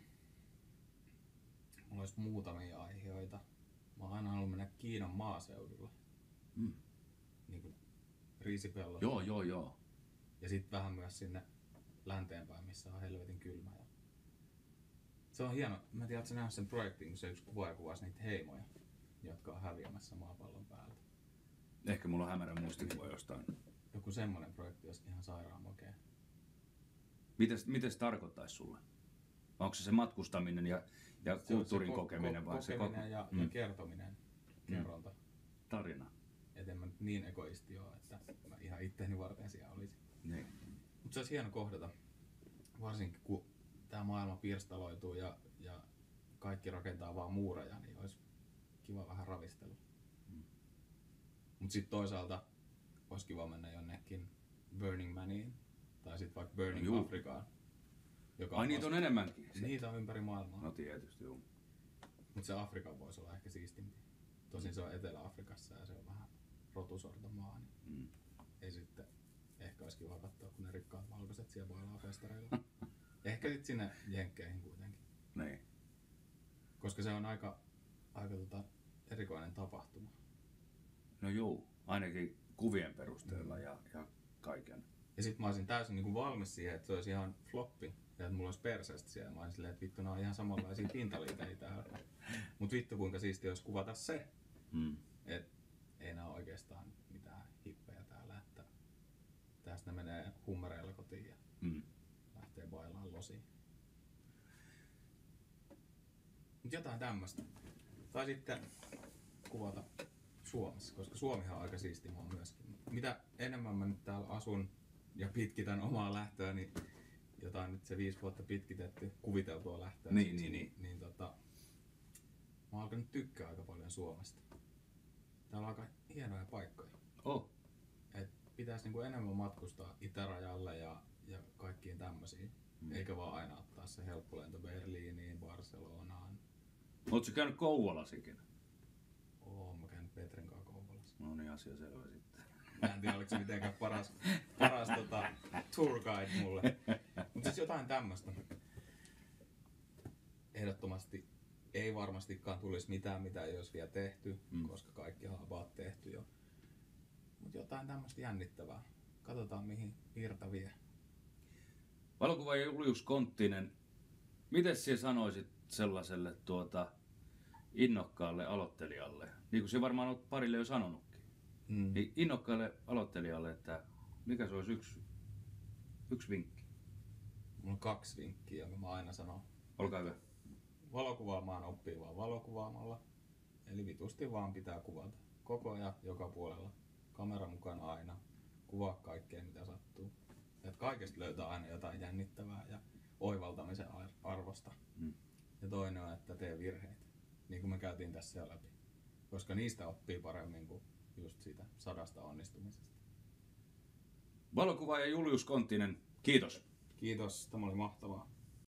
Mulla olisi muutamia aiheita. Mä oon aina halunnut mennä Kiinan maaseudulle. Mm. Niin kuin riisipellolle. Joo, joo, joo. Ja sitten vähän myös sinne länteenpäin, missä on helvetin kylmä. Ja se on hieno. Mä tiedän, että sä nähnyt sen projektin, kun se yksi kuvaaja kuvasi niitä heimoja, jotka on häviämässä maapallon päältä. Ehkä mulla on hämärä muistikuva jostain. Joku semmonen projekti olisi ihan sairaan makea. Mites, mites tarkoittaisi sulle? Vai onko se se matkustaminen ja, ja Se on kulttuurin se ko- kokeminen ko- vai se kokeminen koko ja, mm. ja kertominen, kerronta. tarina? Et en mä nyt niin egoisti ole, että mä ihan itteni varten siellä olisin. Niin. Mutta se olisi hieno kohdata, varsinkin kun tämä maailma pirstaloituu ja, ja kaikki rakentaa vaan muureja, niin olisi kiva vähän ravistella. Mm. Mutta sitten toisaalta olisi kiva mennä jonnekin Burning Maniin tai sitten vaikka Burning no, Afrikaan. Joka Ai niitä on enemmänkin? Niitä on ympäri maailmaa. No tietysti, joo. Mutta se Afrikan voisi olla ehkä siistimpi. Tosin se on Etelä-Afrikassa ja se on vähän rotusorto maa, niin mm. ei sitten ehkä olisi kiva katsoa, kun ne rikkaat valkoiset siellä bailaa festareilla. Ehkä sitten sinne jenkkeihin kuitenkin. Niin. Koska se on aika, aika tota erikoinen tapahtuma. No juu, ainakin kuvien perusteella mm. ja, ja kaiken. Ja sit mä olisin täysin niin kuin valmis siihen, että se olisi ihan floppi ja että mulla olisi perseestä siellä. Mä olisin silleen, että vittu, nää on ihan samanlaisia pintaliiteitä täällä. Mut vittu kuinka siistiä olisi kuvata se, mm. että ei nää ole oikeastaan mitään hippejä täällä, että tästä ne menee hummereilla kotiin ja mm. lähtee bailaan losiin. Mut jotain tämmöstä. Tai sitten kuvata Suomessa, koska Suomihan on aika siisti maa myöskin. Mitä enemmän mä nyt täällä asun ja pitkitän omaa lähtöä, niin jotain nyt se viisi vuotta pitkitetty kuviteltua lähtöä. Niin, niin, niin. niin tota, mä oon alkanut tykkää aika paljon Suomesta. Täällä on aika hienoja paikkoja. Oh. Et pitäisi niinku enemmän matkustaa itärajalle ja, ja kaikkiin tämmöisiin. Mm. Eikä vaan aina ottaa se helppolento Berliiniin, Barcelonaan. Ootko käynyt Kouvolasikin? Oo, mä käynyt Petrin kanssa Kouvolassa. No niin, asia selvä sitten. Mä en tiedä, oliko se mitenkään paras, paras tota, tour guide mulle. Mutta siis jotain tämmöstä. Ehdottomasti ei varmastikaan tulisi mitään, mitä ei olisi vielä tehty, mm. koska kaikkihan on vaan tehty jo. Mutta jotain tämmöstä jännittävää. Katsotaan mihin virta vie. Valokuvaaja Julius Konttinen, miten sinä sanoisit sellaiselle tuota innokkaalle aloittelijalle, niin kuin se varmaan olet parille jo sanonutkin, mm. niin innokkaalle aloittelijalle, että mikä se olisi yksi, yksi vinkki? Mulla on kaksi vinkkiä, jonka mä aina sanon. Olkaa hyvä. Valokuvaamaan oppii vaan valokuvaamalla, eli vitusti vaan pitää kuvata koko ajan, joka puolella, kamera mukana aina, kuvaa kaikkea mitä sattuu. Et kaikesta löytää aina jotain jännittävää ja oivaltamisen arvosta. Mm. Ja toinen on, että tee virheitä, niin kuin me käytiin tässä jo läpi. Koska niistä oppii paremmin kuin just siitä sadasta onnistumisesta. Valokuvaaja Julius Konttinen, kiitos. Kiitos, tämä oli mahtavaa.